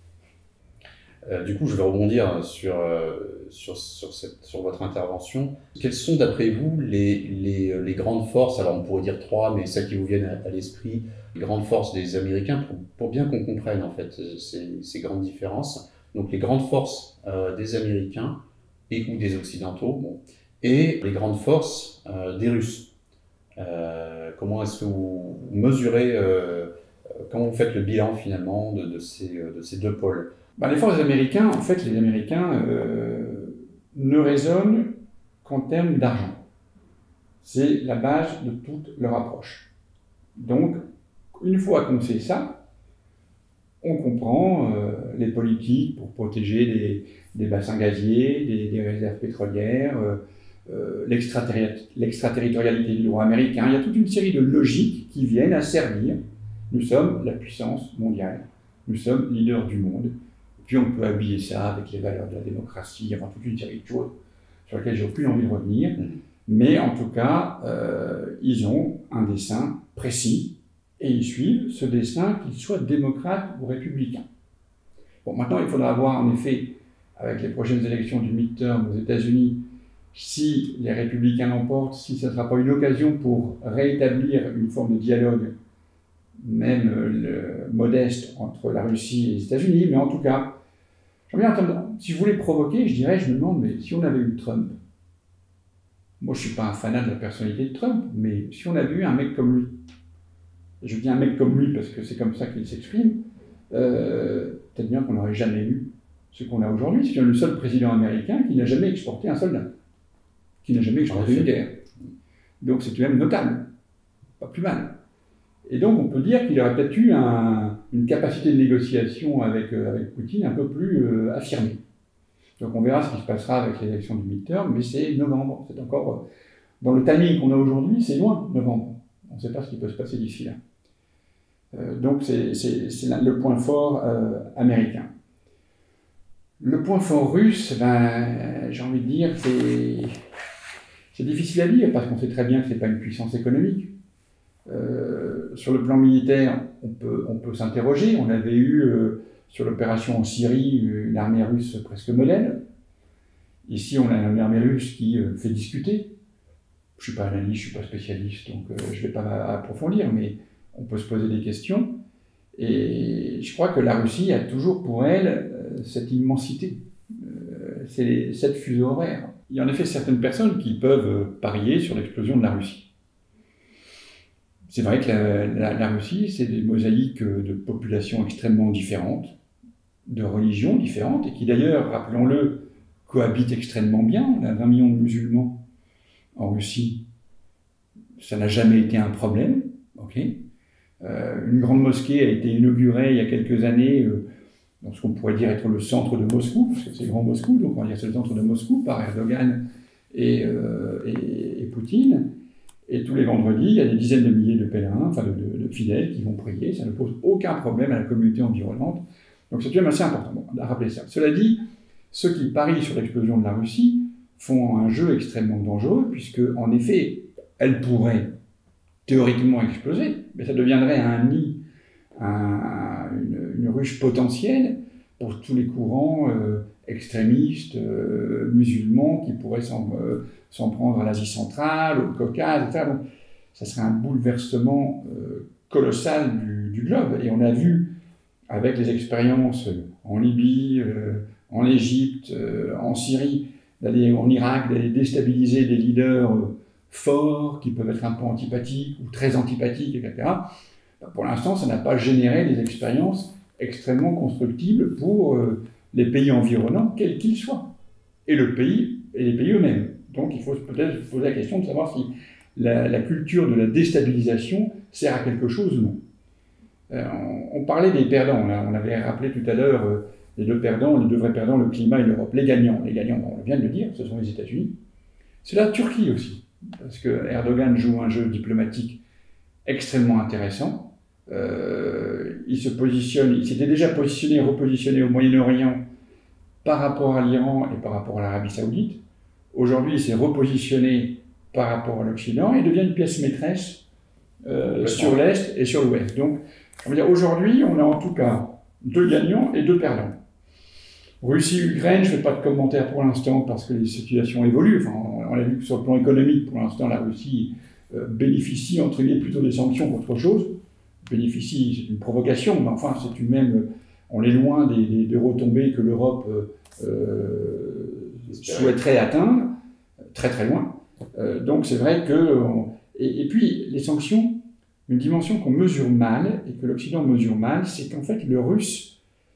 Du coup, je vais rebondir sur votre intervention. Quelles sont, d'après vous, les grandes forces, alors on pourrait dire trois, mais celles qui vous viennent à l'esprit, les grandes forces des Américains, pour bien qu'on comprenne en fait ces grandes différences. Donc les grandes forces des Américains ou des Occidentaux, et les grandes forces des Russes. Comment est-ce que vous mesurez, comment vous faites le bilan finalement de ces deux pôles? Les forces américaines, en fait, les Américains ne raisonnent qu'en termes d'argent. C'est la base de toute leur approche. Donc, une fois qu'on sait ça, on comprend les politiques pour protéger des bassins gaziers, des réserves pétrolières, l'extraterritorialité du droit américain. Il y a toute une série de logiques qui viennent à servir. Nous sommes la puissance mondiale. Nous sommes leaders du monde. Puis on peut habiller ça avec les valeurs de la démocratie, enfin toute une série de choses sur lesquelles j'ai aucune envie de revenir. Mais en tout cas, ils ont un dessein précis et ils suivent ce dessein, qu'il soit démocrate ou républicain. Bon, maintenant, il faudra voir en effet, avec les prochaines élections du midterm aux États-Unis, si les républicains l'emportent, si ça ne sera pas une occasion pour réétablir une forme de dialogue, même modeste, entre la Russie et les États-Unis. Mais en tout cas, si je voulais provoquer, je me demande, mais si on avait eu Trump, moi je ne suis pas un fanat de la personnalité de Trump, mais si on avait eu un mec comme lui, et je dis un mec comme lui parce que c'est comme ça qu'il s'exprime, peut-être bien qu'on n'aurait jamais eu ce qu'on a aujourd'hui. C'est le seul président américain qui n'a jamais exporté un soldat, qui n'a jamais exporté une guerre. Donc c'est tout de même notable, pas plus mal. Et donc on peut dire qu'il aurait peut-être eu une capacité de négociation avec Poutine un peu plus affirmée. Donc on verra ce qui se passera avec les élections du midterm, mais c'est novembre. C'est encore, dans le timing qu'on a aujourd'hui, c'est loin, novembre. On ne sait pas ce qui peut se passer d'ici là. Donc c'est le point fort américain. Le point fort russe, j'ai envie de dire, c'est difficile à dire, parce qu'on sait très bien que ce n'est pas une puissance économique. Sur le plan militaire, on peut s'interroger. On avait eu sur l'opération en Syrie une armée russe presque modèle. Ici, on a une armée russe qui fait discuter. Je ne suis pas analyste, je ne suis pas spécialiste, donc je ne vais pas approfondir, mais on peut se poser des questions. Et je crois que la Russie a toujours pour elle cette immensité. C'est les 7 fuseaux horaires. Il y a en effet certaines personnes qui peuvent parier sur l'explosion de la Russie. C'est vrai que la Russie, c'est des mosaïques de populations extrêmement différentes, de religions différentes, et qui d'ailleurs, rappelons-le, cohabitent extrêmement bien. On a 20 millions de musulmans en Russie. Ça n'a jamais été un problème. Okay. Une grande mosquée a été inaugurée il y a quelques années dans ce qu'on pourrait dire être le centre de Moscou, parce que c'est Grand Moscou, donc on va dire c'est le centre de Moscou par Erdogan et Poutine. Et tous les vendredis, il y a des dizaines de milliers de pèlerins, enfin de fidèles qui vont prier. Ça ne pose aucun problème à la communauté environnante. Donc c'est tout de même assez important à rappeler ça. Cela dit, ceux qui parient sur l'explosion de la Russie font un jeu extrêmement dangereux, puisque en effet, elle pourrait théoriquement exploser, mais ça deviendrait un nid, une ruche potentielle pour tous les courants extrémistes, musulmans qui pourraient s'en prendre à l'Asie centrale, au Caucase, etc. Donc, ça serait un bouleversement colossal du globe. Et on a vu, avec les expériences en Libye, en Égypte, en Syrie, d'aller en Irak, d'aller déstabiliser des leaders forts, qui peuvent être un peu antipathiques ou très antipathiques, etc. Pour l'instant, ça n'a pas généré des expériences extrêmement constructibles pour les pays environnants, quels qu'ils soient, et les pays eux-mêmes. Donc il faut peut-être se poser la question de savoir si la culture de la déstabilisation sert à quelque chose ou non. On parlait des perdants, là, on avait rappelé tout à l'heure les deux perdants, les deux vrais perdants, le climat et l'Europe. Les gagnants, on vient de le dire, ce sont les États-Unis. C'est la Turquie aussi, parce que Erdogan joue un jeu diplomatique extrêmement intéressant. Il s'était déjà positionné et repositionné au Moyen-Orient par rapport à l'Iran et par rapport à l'Arabie Saoudite. Aujourd'hui, il s'est repositionné par rapport à l'Occident et devient une pièce maîtresse sur l'Est et sur l'Ouest. Donc, on va dire aujourd'hui, on a en tout cas deux gagnants et deux perdants. Russie-Ukraine, je ne fais pas de commentaires pour l'instant parce que les situations évoluent. Enfin, on a vu que sur le plan économique, pour l'instant, la Russie bénéficie, entre guillemets, plutôt des sanctions qu'autre chose. Bénéficie, c'est une provocation, mais enfin, c'est tout de même, on est loin des retombées que l'Europe souhaiterait atteindre, très très loin. Donc c'est vrai que... Et puis, les sanctions, une dimension qu'on mesure mal, et que l'Occident mesure mal, c'est qu'en fait, le Russe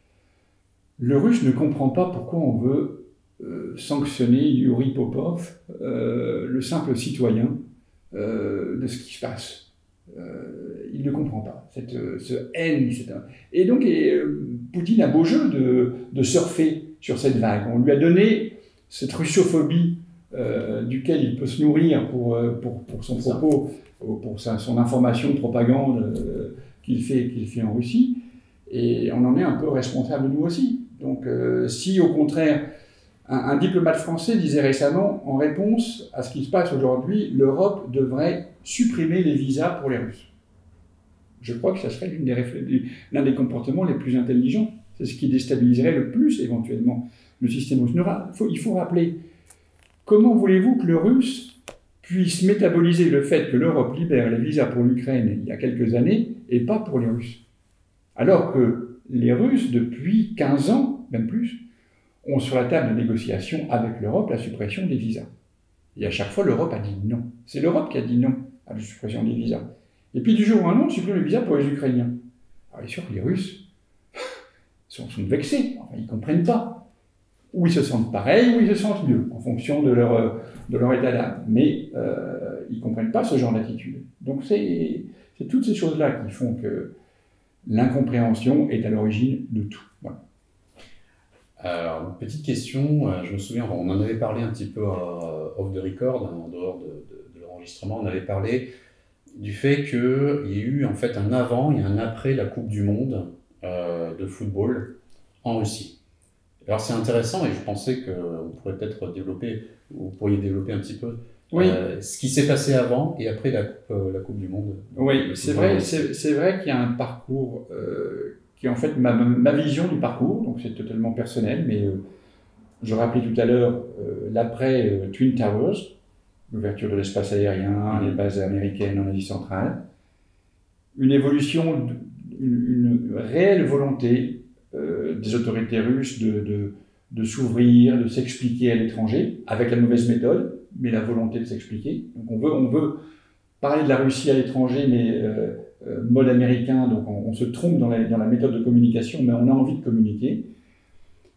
ne comprend pas pourquoi on veut sanctionner Yuri Popov, le simple citoyen de ce qui se passe. Il ne comprend pas, ce haine. Et donc, Poutine a beau jeu de surfer sur cette vague. On lui a donné cette russophobie duquel il peut se nourrir pour son propos, pour son information, propagande qu'il fait en Russie. Et on en est un peu responsable nous aussi. Donc, si au contraire, un diplomate français disait récemment, en réponse à ce qui se passe aujourd'hui, l'Europe devrait supprimer les visas pour les Russes. Je crois que ça serait l'un des comportements les plus intelligents. C'est ce qui déstabiliserait le plus, éventuellement, le système russe. Il faut rappeler, comment voulez-vous que le Russe puisse métaboliser le fait que l'Europe libère les visas pour l'Ukraine il y a quelques années et pas pour les Russes? Alors que les Russes, depuis 15 ans, même plus, ont sur la table de négociation avec l'Europe la suppression des visas. Et à chaque fois, l'Europe a dit non. C'est l'Europe qui a dit non à la suppression des visas. Et puis du jour au lendemain, on supprime les visas pour les Ukrainiens. Alors il est sûr que les Russes sont vexés, enfin, ils ne comprennent pas. Ou ils se sentent pareil, ou ils se sentent mieux, en fonction de leur état d'âme. Mais ils ne comprennent pas ce genre d'attitude. Donc c'est toutes ces choses-là qui font que l'incompréhension est à l'origine de tout. Voilà. Alors, une petite question, je me souviens, on en avait parlé un petit peu off the record, en dehors de l'enregistrement, on avait parlé du fait qu'il y ait eu en fait un avant et un après la Coupe du Monde de football en Russie. Alors c'est intéressant et je pensais qu'on pourrait peut-être développer, vous pourriez développer un petit peu ce qui s'est passé avant et après la coupe du Monde. Oui, c'est vrai qu'il y a un parcours qui est en fait ma vision du parcours, donc c'est totalement personnel, mais je rappelais tout à l'heure l'après Twin Towers, l'ouverture de l'espace aérien, les bases américaines en Asie centrale, une évolution, une réelle volonté des autorités russes de s'ouvrir, de s'expliquer à l'étranger, avec la mauvaise méthode, mais la volonté de s'expliquer. Donc on veut parler de la Russie à l'étranger, mais mode américain, donc on se trompe dans la méthode de communication, mais on a envie de communiquer.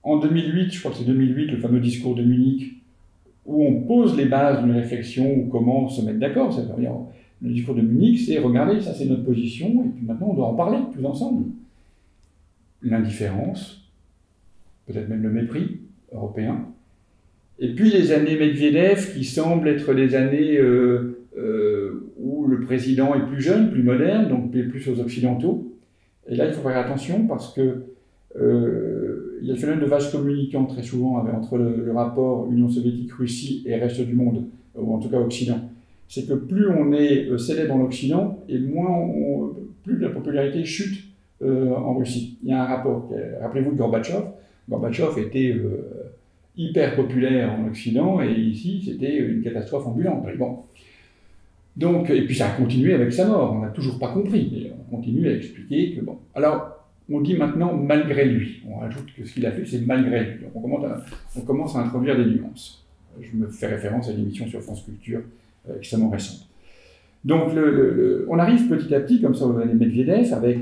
En 2008, je crois que c'est 2008, le fameux discours de Munich, où on pose les bases d'une réflexion, ou comment se mettre d'accord. C'est-à-dire, le discours de Munich, c'est regardez, ça c'est notre position, et puis maintenant on doit en parler tous ensemble. L'indifférence, peut-être même le mépris européen. Et puis les années Medvedev, qui semblent être les années où le président est plus jeune, plus moderne, donc plus aux Occidentaux. Et là, il faut faire attention parce que il y a le phénomène de vase communicant très souvent entre le rapport Union soviétique-Russie et reste du monde, ou en tout cas Occident. C'est que plus on est célèbre en Occident, et plus la popularité chute en Russie. Il y a un rapport. Rappelez-vous de Gorbatchev. Gorbatchev était hyper populaire en Occident, et ici, c'était une catastrophe ambulante. Bon. Donc, et puis ça a continué avec sa mort. On n'a toujours pas compris. Et on continue à expliquer que bon. Alors, on dit maintenant malgré lui. On rajoute que ce qu'il a fait, c'est malgré lui. Donc on commence à introduire des nuances. Je me fais référence à une émission sur France Culture extrêmement récente. Donc on arrive petit à petit, comme ça, aux années Medvedev, avec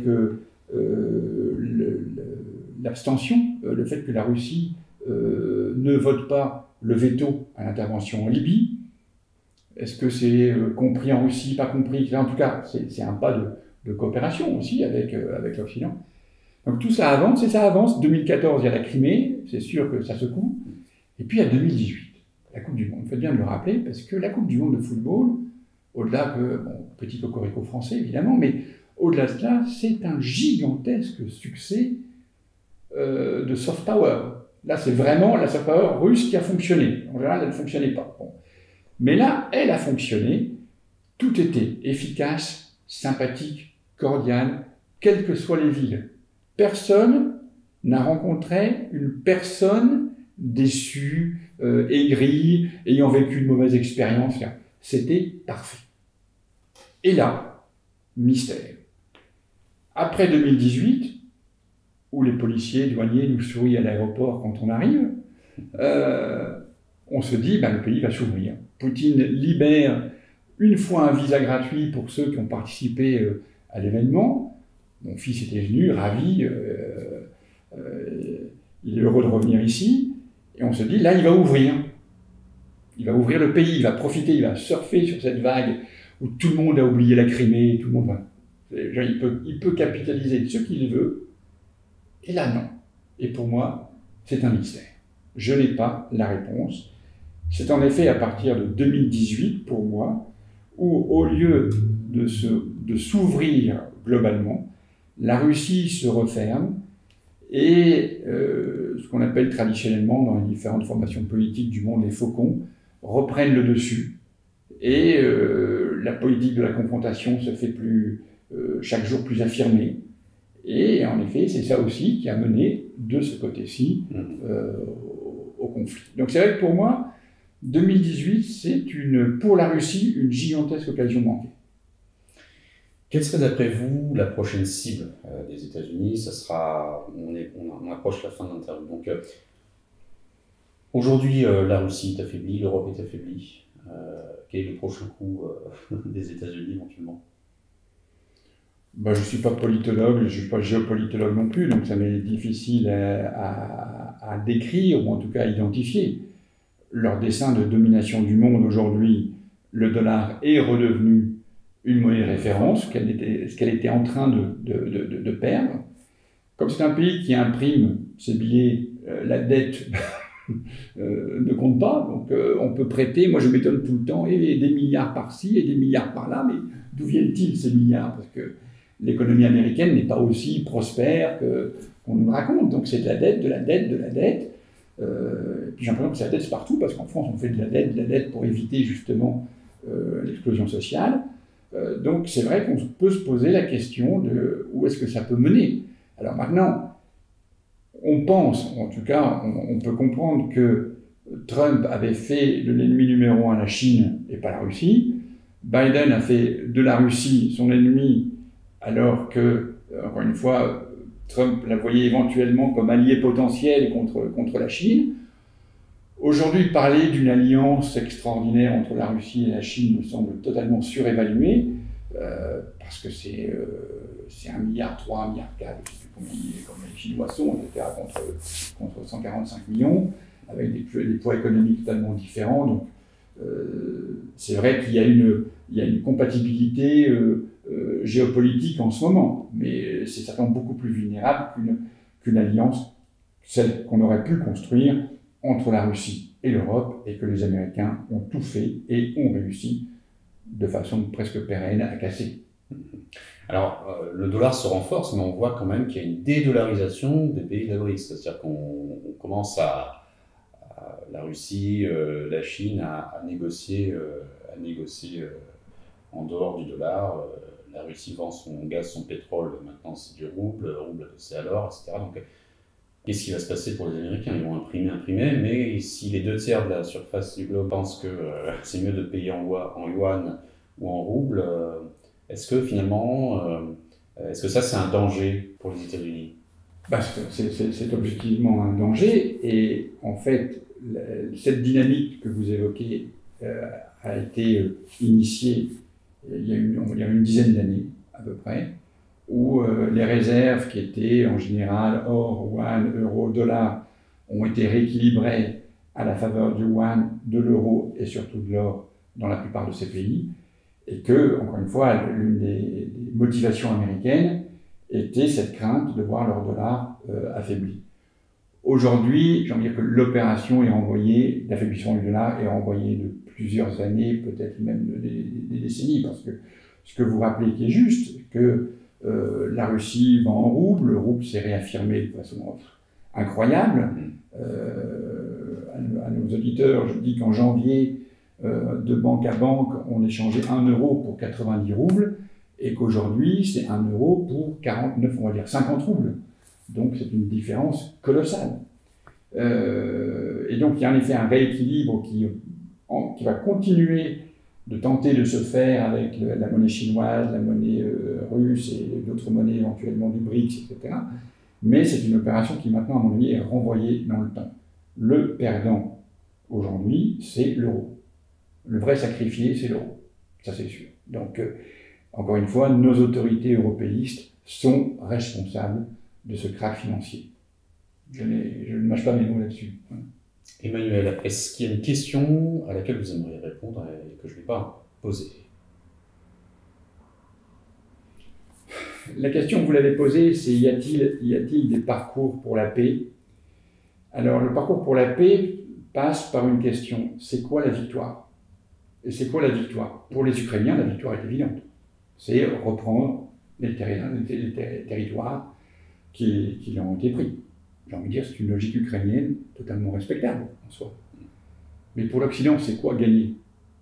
l'abstention, le fait que la Russie ne vote pas le veto à l'intervention en Libye. Est-ce que c'est compris en Russie, pas compris? En tout cas, c'est un pas de coopération aussi avec l'Occident. Donc tout ça avance et ça avance. 2014, il y a la Crimée, c'est sûr que ça secoue. Et puis il y a 2018, la Coupe du Monde. Il faut bien me le rappeler, parce que la Coupe du Monde de football, au-delà que, bon, petit cocorico français évidemment, mais au-delà de cela, c'est un gigantesque succès de soft power. Là, c'est vraiment la soft power russe qui a fonctionné. En général, elle ne fonctionnait pas. Bon. Mais là, elle a fonctionné. Tout était efficace, sympathique, cordial, quelles que soient les villes. Personne n'a rencontré une personne déçue, aigrie, ayant vécu une mauvaise expérience. C'était parfait. Et là, mystère. Après 2018, où les policiers douaniers nous sourient à l'aéroport quand on arrive, on se dit, le pays va s'ouvrir. Poutine libère une fois un visa gratuit pour ceux qui ont participé à l'événement. Mon fils était venu, ravi, il est heureux de revenir ici, et on se dit, là, il va ouvrir. Il va ouvrir le pays, il va profiter, il va surfer sur cette vague où tout le monde a oublié la Crimée, tout le monde va... Il peut capitaliser ce qu'il veut, et là, non. Et pour moi, c'est un mystère. Je n'ai pas la réponse. C'est en effet à partir de 2018, pour moi, où au lieu de s'ouvrir globalement, la Russie se referme et ce qu'on appelle traditionnellement dans les différentes formations politiques du monde les faucons reprennent le dessus et la politique de la confrontation se fait chaque jour plus affirmée. Et en effet, c'est ça aussi qui a mené de ce côté-ci au conflit. Donc c'est vrai que pour moi, 2018, c'est pour la Russie une gigantesque occasion manquée. Quelle serait d'après vous la prochaine cible des États-Unis? Ça sera, on approche la fin de l'interview. Donc aujourd'hui, la Russie est affaiblie, l'Europe est affaiblie. Quel est le prochain coup des États-Unis éventuellement? Je ne suis pas politologue, je ne suis pas géopolitologue non plus, donc ça m'est difficile à décrire, ou en tout cas à identifier. Leur dessein de domination du monde aujourd'hui, le dollar est redevenu une monnaie de référence, ce qu'elle était en train de perdre. Comme c'est un pays qui imprime ses billets, la dette ne compte pas, donc on peut prêter, moi je m'étonne tout le temps, et des milliards par-ci et des milliards par-là, mais d'où viennent-ils ces milliards? Parce que l'économie américaine n'est pas aussi prospère qu'on nous raconte, donc c'est de la dette, de la dette, de la dette. Et puis j'ai l'impression que c'est la dette partout, parce qu'en France on fait de la dette pour éviter justement l'explosion sociale. Donc c'est vrai qu'on peut se poser la question de où est-ce que ça peut mener. Alors maintenant, on pense, en tout cas on peut comprendre que Trump avait fait de l'ennemi numéro 1 la Chine et pas la Russie. Biden a fait de la Russie son ennemi, alors que, encore une fois, Trump la voyait éventuellement comme allié potentiel contre la Chine. Aujourd'hui, parler d'une alliance extraordinaire entre la Russie et la Chine me semble totalement surévalué, parce que c'est 1,3 milliard, 1,4 milliard, comme les Chinois sont, etc., contre 145 millions, avec des poids économiques totalement différents. Donc, c'est vrai qu'il y a une compatibilité géopolitique en ce moment, mais c'est certainement beaucoup plus vulnérable qu'une alliance, celle qu'on aurait pu construire entre la Russie et l'Europe, et que les Américains ont tout fait et ont réussi de façon presque pérenne à casser. Alors, le dollar se renforce, mais on voit quand même qu'il y a une dédollarisation des pays de la BRICS, c'est-à-dire qu'on commence la Russie, la Chine à négocier en dehors du dollar. La Russie vend son gaz, son pétrole, maintenant c'est du rouble, le rouble c'est à l'or, etc. Donc, qu'est-ce qui va se passer pour les Américains? Ils vont imprimer, mais si les 2/3 de la surface du globe pensent que c'est mieux de payer en yuan ou en rouble, est-ce que finalement, est-ce que ça c'est un danger pour les États-Unis? C'est objectivement un danger, et en fait, cette dynamique que vous évoquez a été initiée il y a une dizaine d'années à peu près, où les réserves qui étaient en général or, yuan, euro, dollar ont été rééquilibrées à la faveur du yuan, de l'euro et surtout de l'or dans la plupart de ces pays, et que, encore une fois, l'une des motivations américaines était cette crainte de voir leur dollar affaibli. Aujourd'hui, j'ai envie de dire que l'opération est renvoyée, l'affaiblissement du dollar est renvoyé de plusieurs années, peut-être même des décennies, parce que ce que vous rappelez qui est juste, que la Russie vend en rouble, le rouble s'est réaffirmé de façon incroyable. À nos auditeurs, je dis qu'en janvier, de banque à banque, on échangeait 1 euro pour 90 roubles, et qu'aujourd'hui, c'est 1 euro pour 49, on va dire 50 roubles. Donc c'est une différence colossale. Et donc il y a en effet un rééquilibre qui va continuer de tenter de se faire avec la monnaie chinoise, la monnaie russe et d'autres monnaies éventuellement du BRICS, etc. Mais c'est une opération qui maintenant, à mon avis, est renvoyée dans le temps. Le perdant aujourd'hui, c'est l'euro. Le vrai sacrifié, c'est l'euro. Ça, c'est sûr. Donc, encore une fois, nos autorités européistes sont responsables de ce krach financier. Je ne mâche pas mes mots là-dessus. Emmanuel, est-ce qu'il y a une question à laquelle vous aimeriez répondre et que je ne vais pas poser? La question que vous l'avez posée, c'est y a-t-il des parcours pour la paix? Alors, le parcours pour la paix passe par une question. C'est quoi la victoire? Et c'est quoi la victoire? Pour les Ukrainiens, la victoire est évidente. C'est reprendre les territoires qui leur ont été pris. J'ai envie de dire, c'est une logique ukrainienne totalement respectable en soi. Mais pour l'Occident, c'est quoi gagner?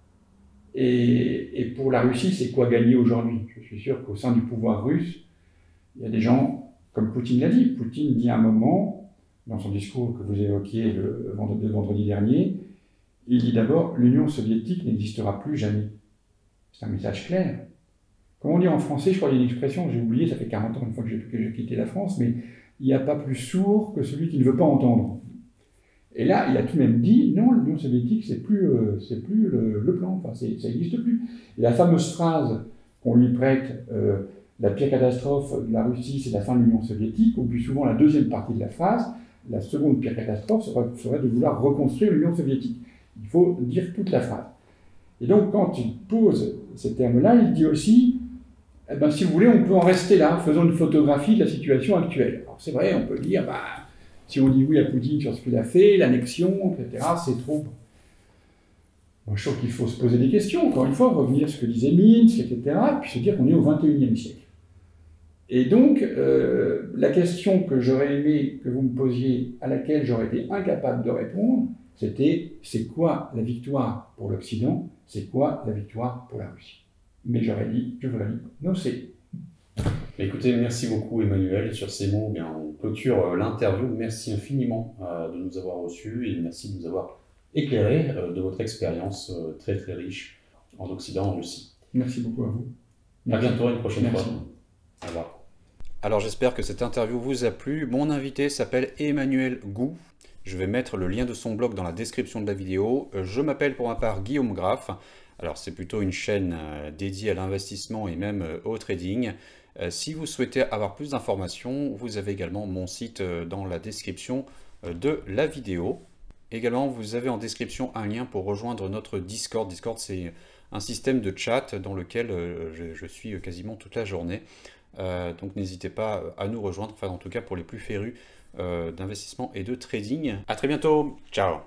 Et pour la Russie, c'est quoi gagner aujourd'hui? Je suis sûr qu'au sein du pouvoir russe, il y a des gens, comme Poutine l'a dit. Poutine dit à un moment, dans son discours que vous évoquiez le vendredi dernier, il dit d'abord, l'Union soviétique n'existera plus jamais. C'est un message clair. Comme on dit en français, je crois qu'il y a une expression, j'ai oublié, ça fait 40 ans une fois que j'ai quitté la France, mais il n'y a pas plus sourd que celui qui ne veut pas entendre. Et là, il a tout de même dit, non, l'Union soviétique, c'est plus le plan, enfin, ça n'existe plus. Et la fameuse phrase qu'on lui prête, la pire catastrophe de la Russie, c'est la fin de l'Union soviétique, ou plus souvent la deuxième partie de la phrase, la seconde pire catastrophe serait de vouloir reconstruire l'Union soviétique. Il faut dire toute la phrase. Et donc, quand il pose ces termes-là, il dit aussi, eh ben, si vous voulez, on peut en rester là, faisons une photographie de la situation actuelle. Alors c'est vrai, on peut dire, si on dit oui à Poutine sur ce qu'il a fait, l'annexion, etc., c'est trop. Moi, je trouve qu'il faut se poser des questions, encore une fois, revenir sur ce que disait Minsk, etc., et puis se dire qu'on est au XXIe siècle. Et donc, la question que j'aurais aimé que vous me posiez, à laquelle j'aurais été incapable de répondre, c'était, c'est quoi la victoire pour l'Occident? C'est quoi la victoire pour la Russie? Mais je vous l'ai dit, non c'est. Écoutez, merci beaucoup Emmanuel. Sur ces mots, on clôture l'interview. Merci infiniment de nous avoir reçus et merci de nous avoir éclairé de votre expérience très très riche en Occident, en Russie. Merci beaucoup à vous. Merci. À bientôt, une prochaine fois. Au revoir. Alors j'espère que cette interview vous a plu. Mon invité s'appelle Emmanuel Gou. Je vais mettre le lien de son blog dans la description de la vidéo. Je m'appelle pour ma part Guillaume Graff. Alors c'est plutôt une chaîne dédiée à l'investissement et même au trading. Si vous souhaitez avoir plus d'informations, vous avez également mon site dans la description de la vidéo. Également, vous avez en description un lien pour rejoindre notre Discord. Discord, c'est un système de chat dans lequel je suis quasiment toute la journée. Donc n'hésitez pas à nous rejoindre, enfin en tout cas pour les plus férus d'investissement et de trading. À très bientôt, ciao!